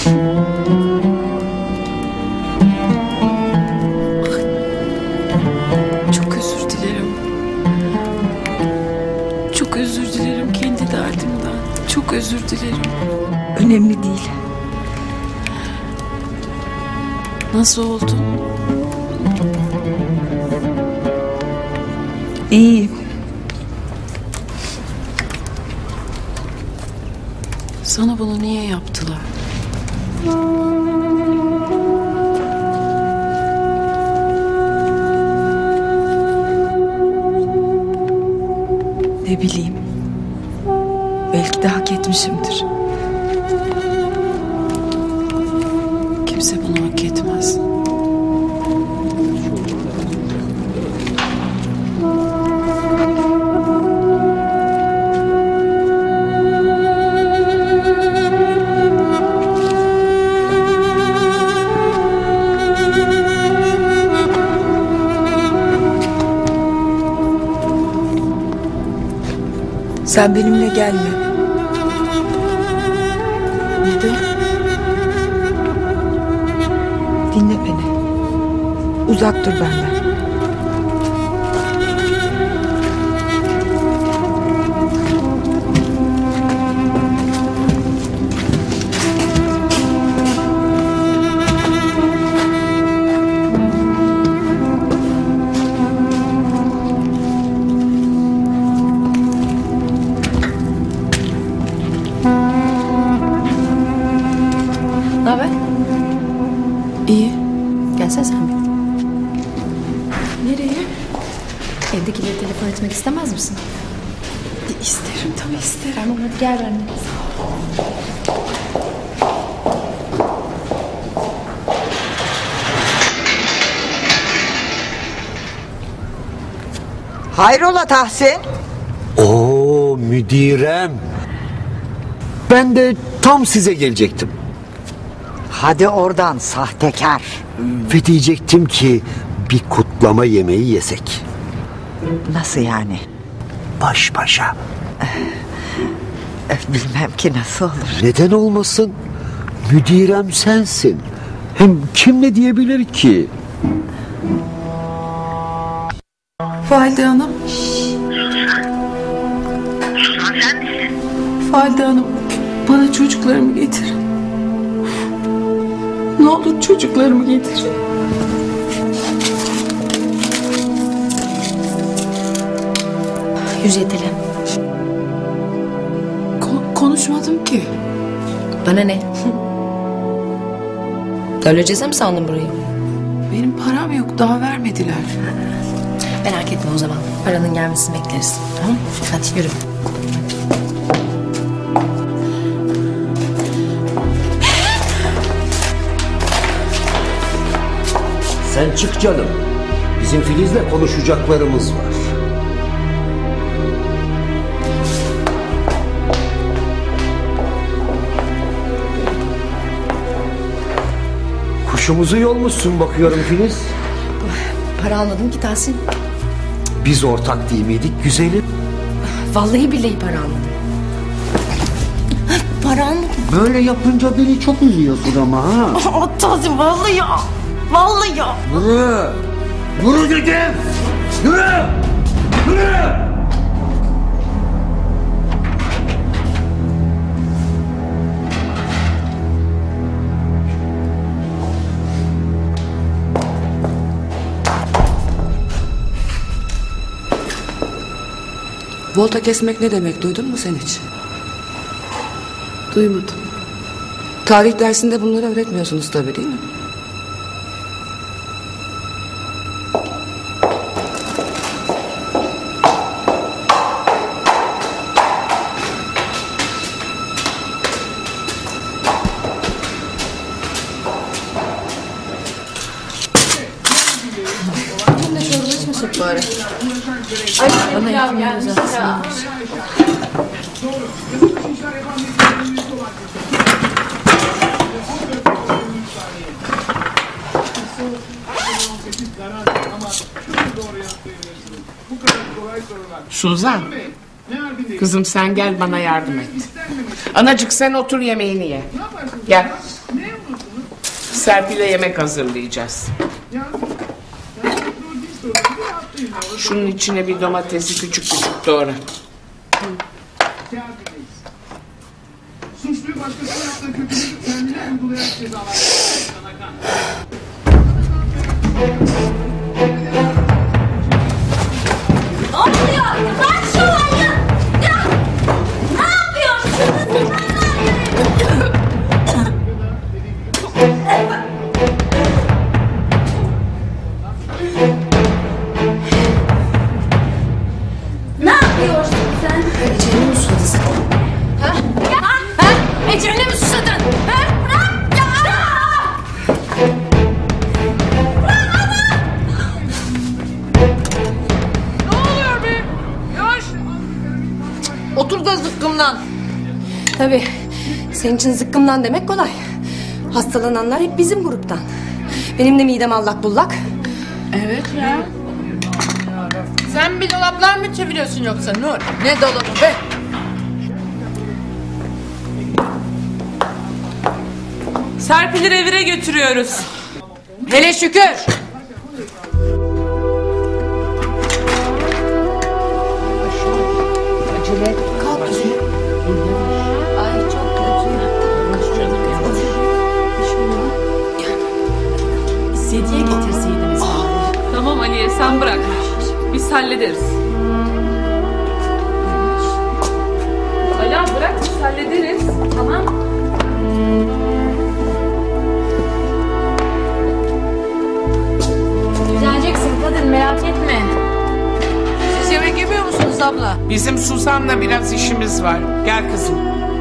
Çok özür dilerim. Çok özür dilerim kendi derdimden. Çok özür dilerim. Önemli değil. Nasıl oldu? İyiyim. Sana bunu niye yaptılar? Ne bileyim. Belki de hak etmişimdir. Kimse bunu hak etmez. Sen benimle gelme. Neden? Dinle beni. Uzak dur benden. Ne haber? İyi. Gelsene sen bir. Nereye? Evdekileri telefon etmek istemez misin? İsterim, tabii isterim. Tamam hadi gel benimle. Hayrola Tahsin? Oo müdirem. Ben de tam size gelecektim. Hadi oradan sahtekar. Ve diyecektim ki bir kutlama yemeği yesek. Nasıl yani? Baş başa. Bilmem ki nasıl olur. Neden olmasın? Müdirem sensin. Hem kim ne diyebilir ki? Valide Hanım. Valide Hanım, bana çocuklarımı getirin. Ne olur çocuklarımı getirin. Yüz yeteli. Konuşmadım ki. Bana ne? Öleceğiz mi sandın burayı? Benim param yok, daha vermediler. Merak etme o zaman. Paranın gelmesini bekleriz. Tamam? Hadi yürü. Sen çık canım. Bizim Filiz'le konuşacaklarımız var. Kuşumuzu yolmuşsun bakıyorum Filiz. Para almadım ki Tahsin. Biz ortak değil miydik güzelim? Vallahi billahi para almadım. Para almadım. Böyle yapınca beni çok üzüyorsun ama ha. Tahsin vallahi ya. Vallahi ya. Yürü. Yürü dedim. Yürü. Yürü. Volta kesmek ne demek duydun mu sen hiç? Duymadım. Tarih dersinde bunları öğretmiyorsunuz tabii değil mi? Bugün de çorba içmesek bari. Bana ekmeği uzatsın. Suzan, kızım sen gel bana yardım et. Anacık sen otur yemeğini ye. Gel. Serpil'e yemek hazırlayacağız. Şunun içine bir domatesi küçük küçük doğra. Suçluyu başkasına yaptığı kötülüğü kendine uygulayan cezalar. Ne oluyor? Bırak şu olayı! Ya! Ne yapıyorsunuz? Ne yapıyorsun sen? Ece'ni mi susadın? Ha? Ha? Ece'ni mi susadın? Ha? Bırak! Ya! Ne oluyor be? Yavaş. Otur da zıkkımlan. Tabii. Senin için zıkkımdan demek kolay. Hastalananlar hep bizim gruptan. Benim de midem allak bullak. Evet ya. Sen bir dolaplar mı çeviriyorsun yoksa Nur? Ne dolabı be? Serpil'i revire götürüyoruz. Hele şükür. Acele kalk kızım. Ay çok kötü. Sedye getirseydiniz. Tamam Aliye sen bırak. Biz hallederiz. Ala bırak biz hallederiz. Tamam. Düzeleceksin kadın merak etme. Siz yemek yemiyor musunuz abla? Bizim Suzan'la biraz işimiz var. Gel kızım.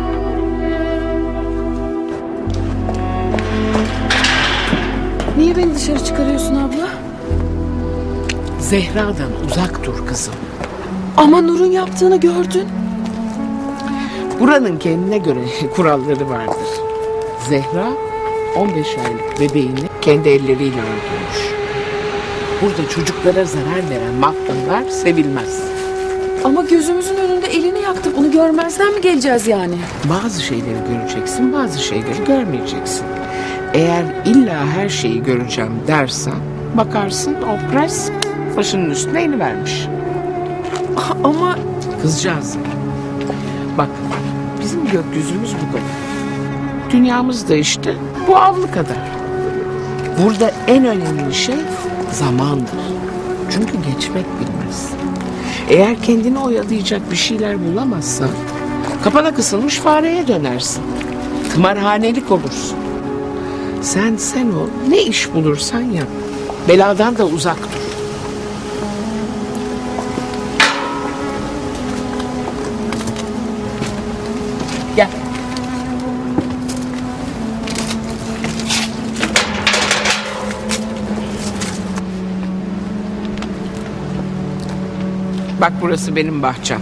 Niye beni dışarı çıkarıyorsun abla? Zehra'dan uzak dur kızım. Ama Nur'un yaptığını gördün. Buranın kendine göre kuralları vardır. Zehra 15 aylık bebeğini kendi elleriyle öldürmüş. Burada çocuklara zarar veren mahkumlar sevilmez. Ama gözümüzün önünde elini yaktı. Bunu görmezden mi geleceğiz yani? Bazı şeyleri göreceksin, bazı şeyleri görmeyeceksin. Eğer illa her şeyi göreceğim dersen bakarsın o pres başının üstüne eli vermiş. Ama kızcağız. Bak bizim gökyüzümüz bu kadar. Dünyamız da işte bu avlu kadar. Burada en önemli şey zamandır. Çünkü geçmek bilmez. Eğer kendini oyalayacak bir şeyler bulamazsan kapana kısılmış fareye dönersin. Tımarhanelik olursun. Sen ol, ne iş bulursan yap. Beladan da uzak dur. Gel. Bak burası benim bahçem.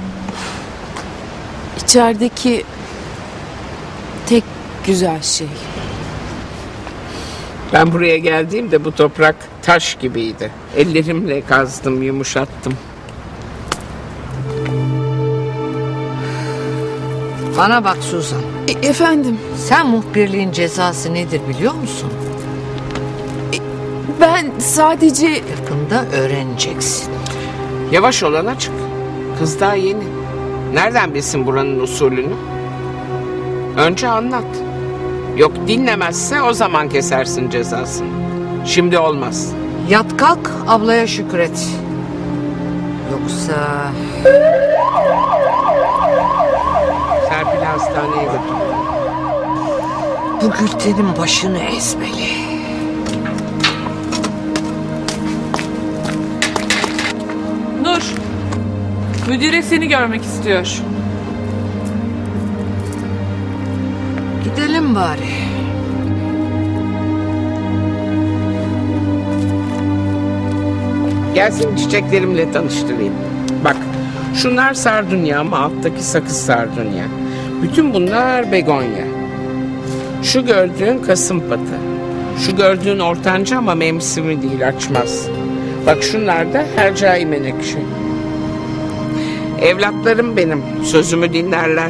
içerideki tek güzel şey. Ben buraya geldiğimde bu toprak taş gibiydi. Ellerimle kazdım, yumuşattım. Bana bak Suzan. Efendim? Sen muhbirliğin cezası nedir biliyor musun? Ben sadece... Yakında öğreneceksin. Yavaş olana çık. Kız daha yeni. Nereden bilsin buranın usulünü? Önce anlat. Yok dinlemezse o zaman kesersin cezasını. Şimdi olmaz. Yat kalk ablaya şükret. Yoksa... Serpil'i hastaneye götür. Bu Gülten'in başını ezmeli. Nur. Müdüre seni görmek istiyor. Gidelim bari. Gelsin çiçeklerimle tanıştırayım. Bak şunlar sardunya ama alttaki sakız sardunya. Bütün bunlar begonya. Şu gördüğün kasımpatı. Şu gördüğün ortanca ama mevsimi değil, açmaz. Bak şunlar da hercai menekşe. Evlatlarım benim, sözümü dinlerler.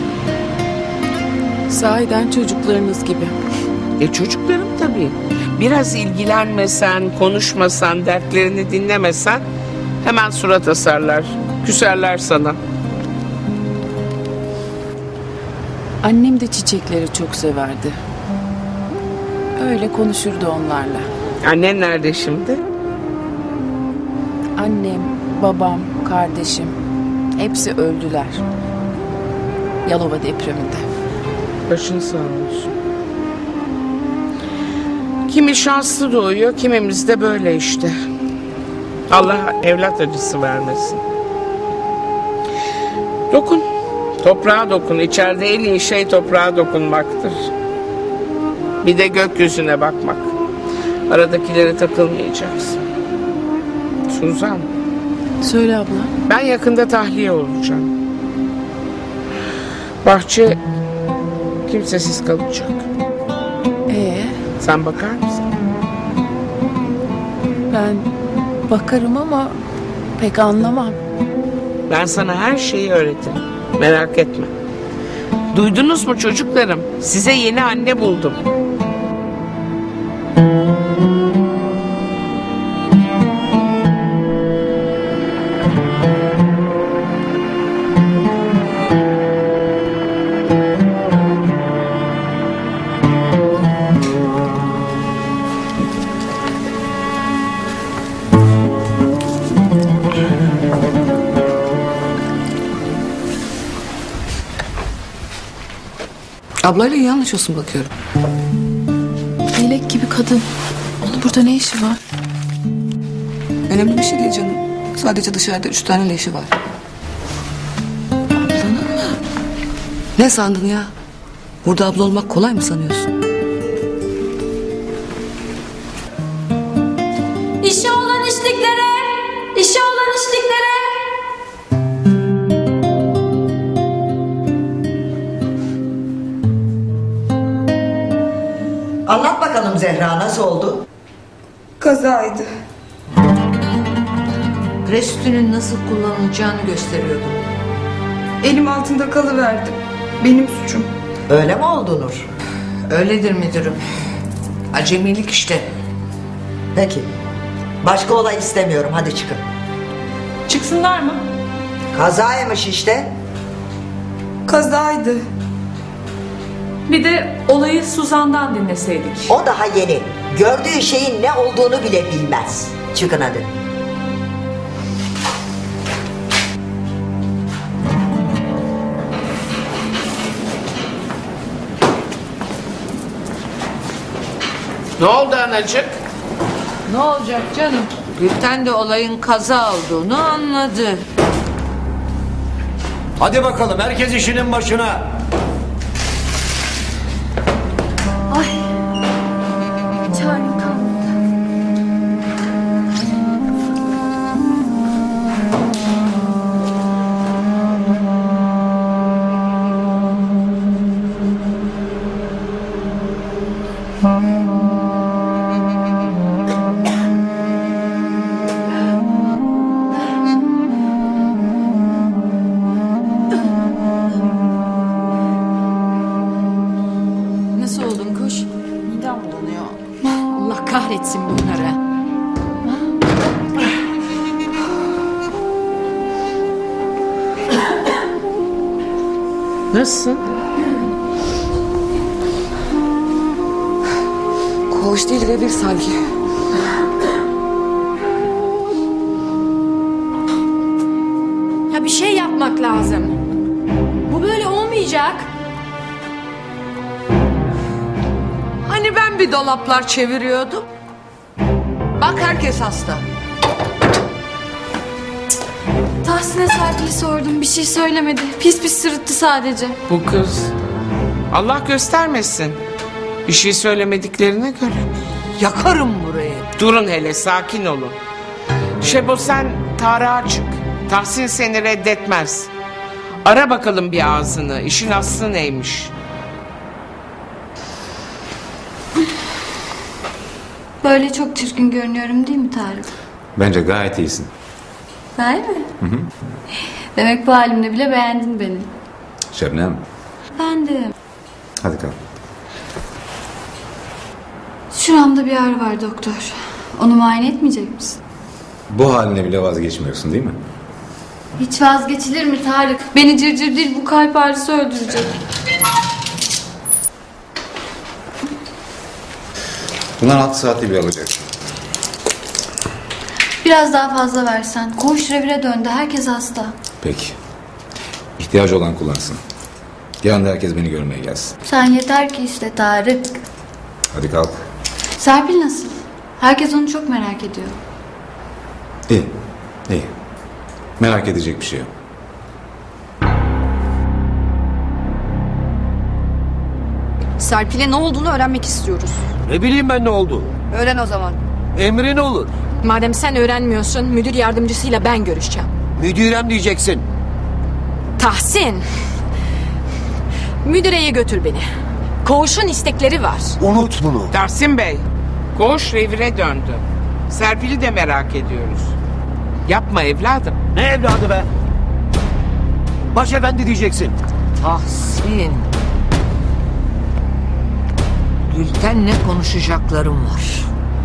Sahiden çocuklarınız gibi. Çocuklarım tabii. Biraz ilgilenmesen, konuşmasan, dertlerini dinlemesen hemen surat asarlar, küserler sana. Annem de çiçekleri çok severdi. Öyle konuşurdu onlarla. Annen nerede şimdi? Annem, babam, kardeşim hepsi öldüler. Yalova depreminde. Başın sağ olsun. Kimi şanslı doğuyor, kimimiz de böyle işte. Allah evlat acısı vermesin. Dokun. Toprağa dokun. İçeride en iyi şey toprağa dokunmaktır. Bir de gökyüzüne bakmak. Aradakilere takılmayacaksın. Suzan. Söyle abla. Ben yakında tahliye olacağım. Bahçe kimsesiz kalacak. Sen bakar mısın? Ben bakarım ama pek anlamam. Ben sana her şeyi öğretirim. Merak etme. Duydunuz mu çocuklarım? Size yeni anne buldum. Ablayla iyi anlaşıyorsun bakıyorum. Melek gibi kadın. Onun burada ne işi var? Önemli bir şey değil canım. Sadece dışarıda 3 tane leşi var. Ablanın mı? Ne sandın ya? Burada abla olmak kolay mı sanıyorsun? İşe olan işliklere! İşe olan işliklere! Anlat bakalım Zehra, nasıl oldu? Kazaydı. Prestünün nasıl kullanılacağını gösteriyordum. Elim altında kalıverdi. Benim suçum. Öyle mi oldu Nur? Öyledir müdürüm. Acemilik işte. Peki. Başka olay istemiyorum, hadi çıkın. Çıksınlar mı? Kazaymış işte. Kazaydı. Bir de olayı Suzan'dan dinleseydik. O daha yeni. Gördüğü şeyin ne olduğunu bile bilmez. Çıkın hadi. Ne oldu anacık? Ne olacak canım? Gülten de olayın kaza olduğunu anladı. Hadi bakalım herkes işinin başına. Ay. Çarem kalmadı. Nasıl oldun kuş? Midem bulanıyor. Allah kahretsin bunları. Nasılsın? Koğuş değil revir sanki. Ya bir şey yapmak lazım. Bu böyle olmayacak. Hani ben bir dolaplar çeviriyordum? Bak herkes hasta. Tahsin'e Serpil'i sordum. Bir şey söylemedi. Pis pis sırıttı sadece. Bu kız. Allah göstermesin. Bir şey söylemediklerine göre. Yakarım burayı. Durun hele, sakin olun. Şebo sen Tarık'a çık. Tahsin seni reddetmez. Ara bakalım bir ağzını. İşin aslı neymiş? Böyle çok çirkin görünüyorum değil mi Tarık? Bence gayet iyisin. Sahi mi? Hı hı. Demek bu halimle bile beğendin beni. Şebnem, Ben de. hadi kalk. Şuramda bir ağrı var doktor. Onu muayene etmeyecek misin? Bu haline bile vazgeçmiyorsun değil mi? Hiç vazgeçilir mi Tarık? Beni cırcır değil bu kalp ağrısı öldürecek. Bundan 6 saati bir alacak. Biraz daha fazla versen. Koğuş revire döndü. Herkes hasta. Peki. İhtiyacı olan kullansın. Yarın da herkes beni görmeye gelsin. Sen yeter ki iste Tarık. Hadi kalk. Serpil nasıl? Herkes onu çok merak ediyor. İyi. İyi. Merak edecek bir şey yok. Serpil'e ne olduğunu öğrenmek istiyoruz. Ne bileyim ben ne oldu? Öğren o zaman. Emrin olur. Madem sen öğrenmiyorsun, müdür yardımcısıyla ben görüşeceğim. Müdürem diyeceksin. Tahsin. Müdüreye götür beni. Koğuşun istekleri var. Unut bunu. Tahsin Bey, koğuş revire döndü. Serpil'i de merak ediyoruz. Yapma evladım. Ne evladı be? Başefendi diyeceksin. Tahsin. Gülten'le konuşacaklarım var.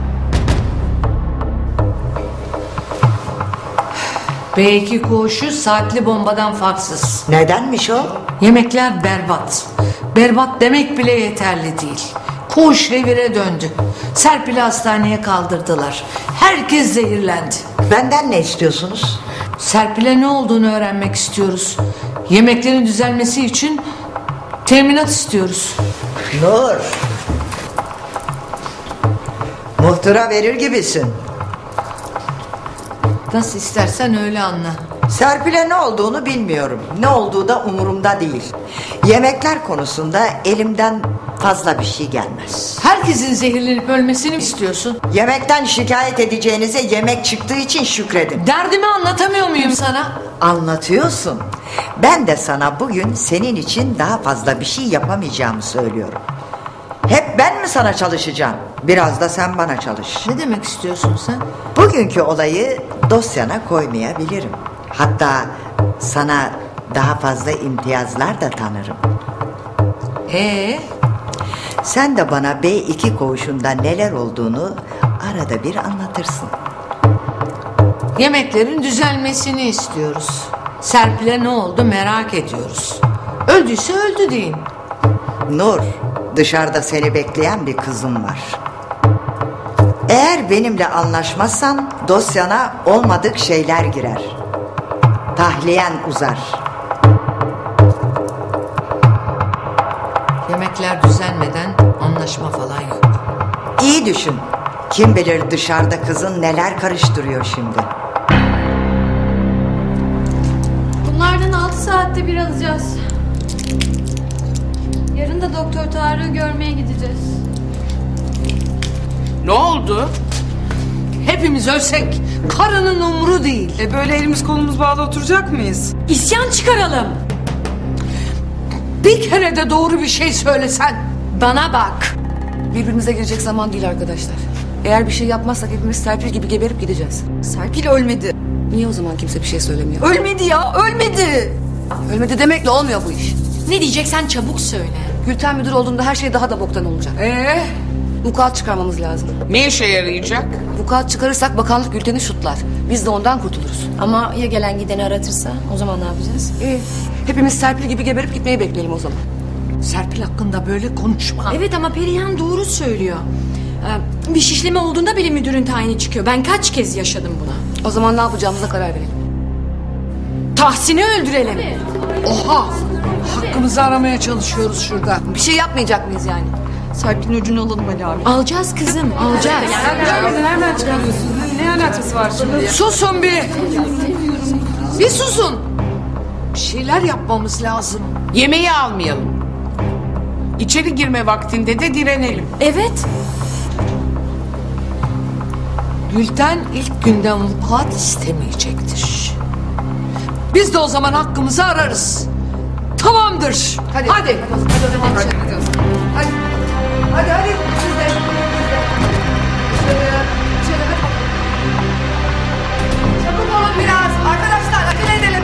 B2 koğuşu saatli bombadan farksız. Nedenmiş o? Yemekler berbat. Berbat demek bile yeterli değil. Koğuş revire döndü. Serpil'i hastaneye kaldırdılar. Herkes zehirlendi. Benden ne istiyorsunuz? Serpil'e ne olduğunu öğrenmek istiyoruz. Yemeklerin düzelmesi için teminat istiyoruz. Nur. Muhtıra verir gibisin. Nasıl istersen öyle anla. Serpil'e ne olduğunu bilmiyorum. Ne olduğu da umurumda değil. Yemekler konusunda elimden fazla bir şey gelmez. Herkesin zehirlenip ölmesini mi istiyorsun? Yemekten şikayet edeceğinize yemek çıktığı için şükredin. Derdimi anlatamıyor muyum sana? Anlatıyorsun. Ben de sana bugün senin için daha fazla bir şey yapamayacağımı söylüyorum. Hep ben mi sana çalışacağım? Biraz da sen bana çalış. Ne demek istiyorsun sen? Bugünkü olayı dosyana koymayabilirim. Hatta sana daha fazla imtiyazlar da tanırım. Sen de bana B2 koğuşunda neler olduğunu arada bir anlatırsın. Yemeklerin düzelmesini istiyoruz. Serpil'e ne oldu merak ediyoruz. Öldüyse öldü deyin. Nur, dışarıda seni bekleyen bir kızım var. Eğer benimle anlaşmazsan dosyana olmadık şeyler girer. Tahliyen uzar. Yemekler düzelmeden anlaşma falan yok. İyi düşün. Kim bilir dışarıda kızın neler karıştırıyor şimdi. Bunlardan 6 saatte bir alacağız. Yarın da Doktor Tarık'ı görmeye gideceğiz. Ne oldu? Hepimiz ölsek karının umru değil. Böyle elimiz kolumuz bağlı oturacak mıyız? İsyan çıkaralım. Bir kere de doğru bir şey söylesen. Bana bak. Birbirimize girecek zaman değil arkadaşlar. Eğer bir şey yapmazsak hepimiz Serpil gibi geberip gideceğiz. Serpil ölmedi. Niye o zaman kimse bir şey söylemiyor? Ölmedi ya, ölmedi. Ölmedi demekle olmuyor bu iş. Ne diyeceksen çabuk söyle. Gülten müdür olduğunda her şey daha da boktan olacak. Vukuat çıkarmamız lazım. Ne işe yarayacak? Vukuat çıkarırsak bakanlık Gülten'i şutlar. Biz de ondan kurtuluruz. Ama ya gelen gideni aratırsa o zaman ne yapacağız? Hepimiz Serpil gibi geberip gitmeyi bekleyelim o zaman. Serpil hakkında böyle konuşma. Evet ama Perihan doğru söylüyor. Bir şişleme olduğunda bile müdürün tayini çıkıyor. Ben kaç kez yaşadım buna. O zaman ne yapacağımıza karar verelim. Tahsin'i öldürelim. Oha! Hakkımızı aramaya çalışıyoruz şurada. Bir şey yapmayacak mıyız yani? Serpil'in ucunu alalım Ali abi. Alacağız kızım, alacağız. Nereden çıkarıyorsun? Ne alakası var şimdi? Susun bir! Bir susun! Bir şeyler yapmamız lazım. Yemeği almayalım. İçeri girme vaktinde de direnelim. Evet. Gülten ilk günden vukuat istemeyecektir. Biz de o zaman hakkımızı ararız. Tamamdır. Hadi. Hadi. Hadi. Siz de. Çabuk olun biraz. Arkadaşlar acele edelim.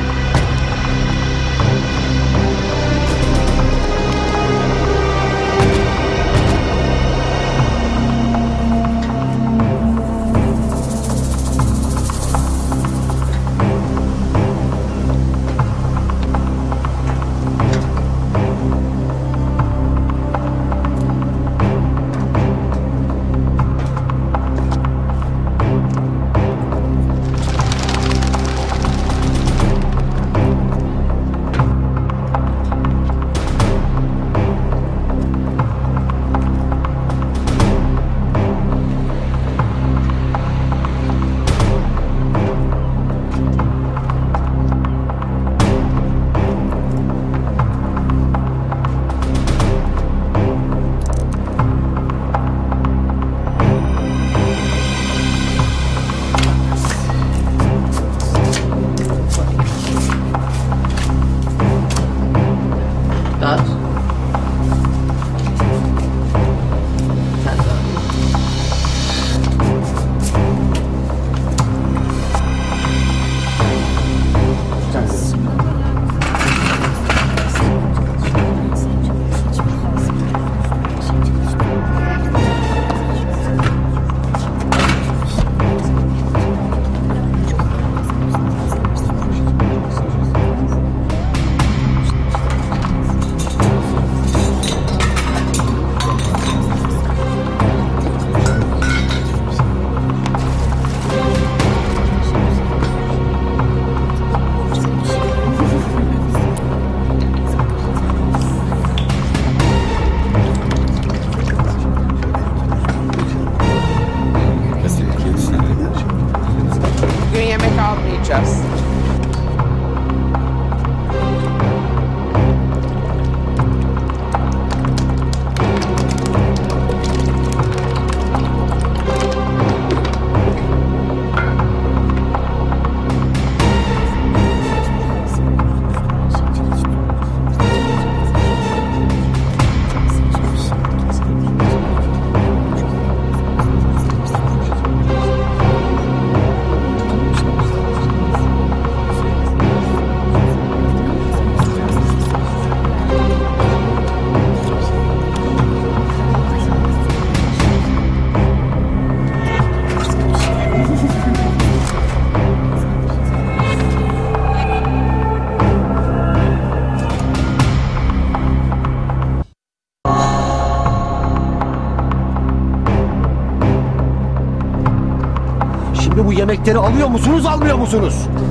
yemekleri alıyor musunuz, almıyor musunuz?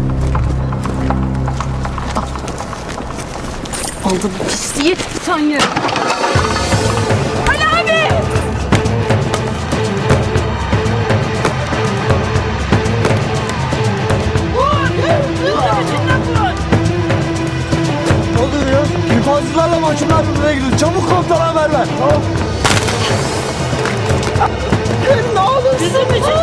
Aldı bu pisliği. Sen ye. Ali abi! Ne oluyor? İnfazcılarla mahkumlar birbirine gidiyor. Çabuk komutana haber ver. Tamam. Ne olur? Bizim için.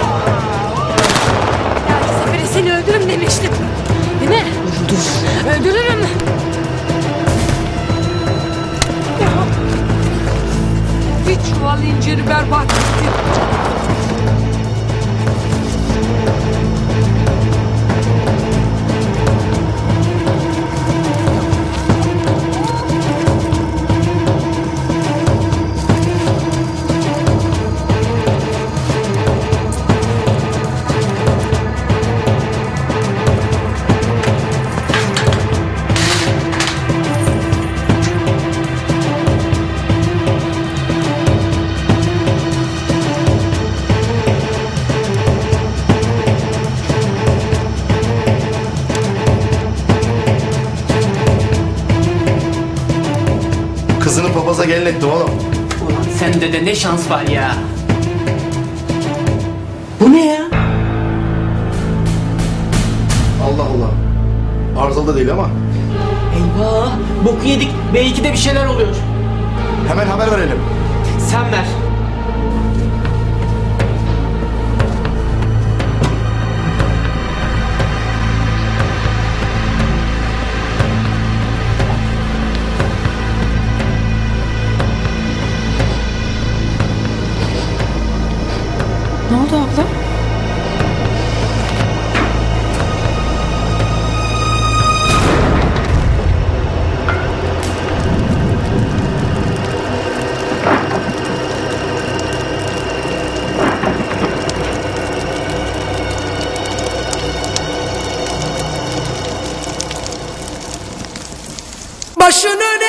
Geldi sefere seni öldürürüm demiştim. Değil mi? Öldürürüm. Bir çuval inciri berbat etti. Kızını papaza gelin ettim oğlum. Ulan sende de ne şans var ya. Bu ne ya? Allah Allah. Arızalı da değil ama. Eyvah, boku yedik. Belki de bir şeyler oluyor. Hemen haber verelim. Sen ver. Ne oldu abla? Başın önü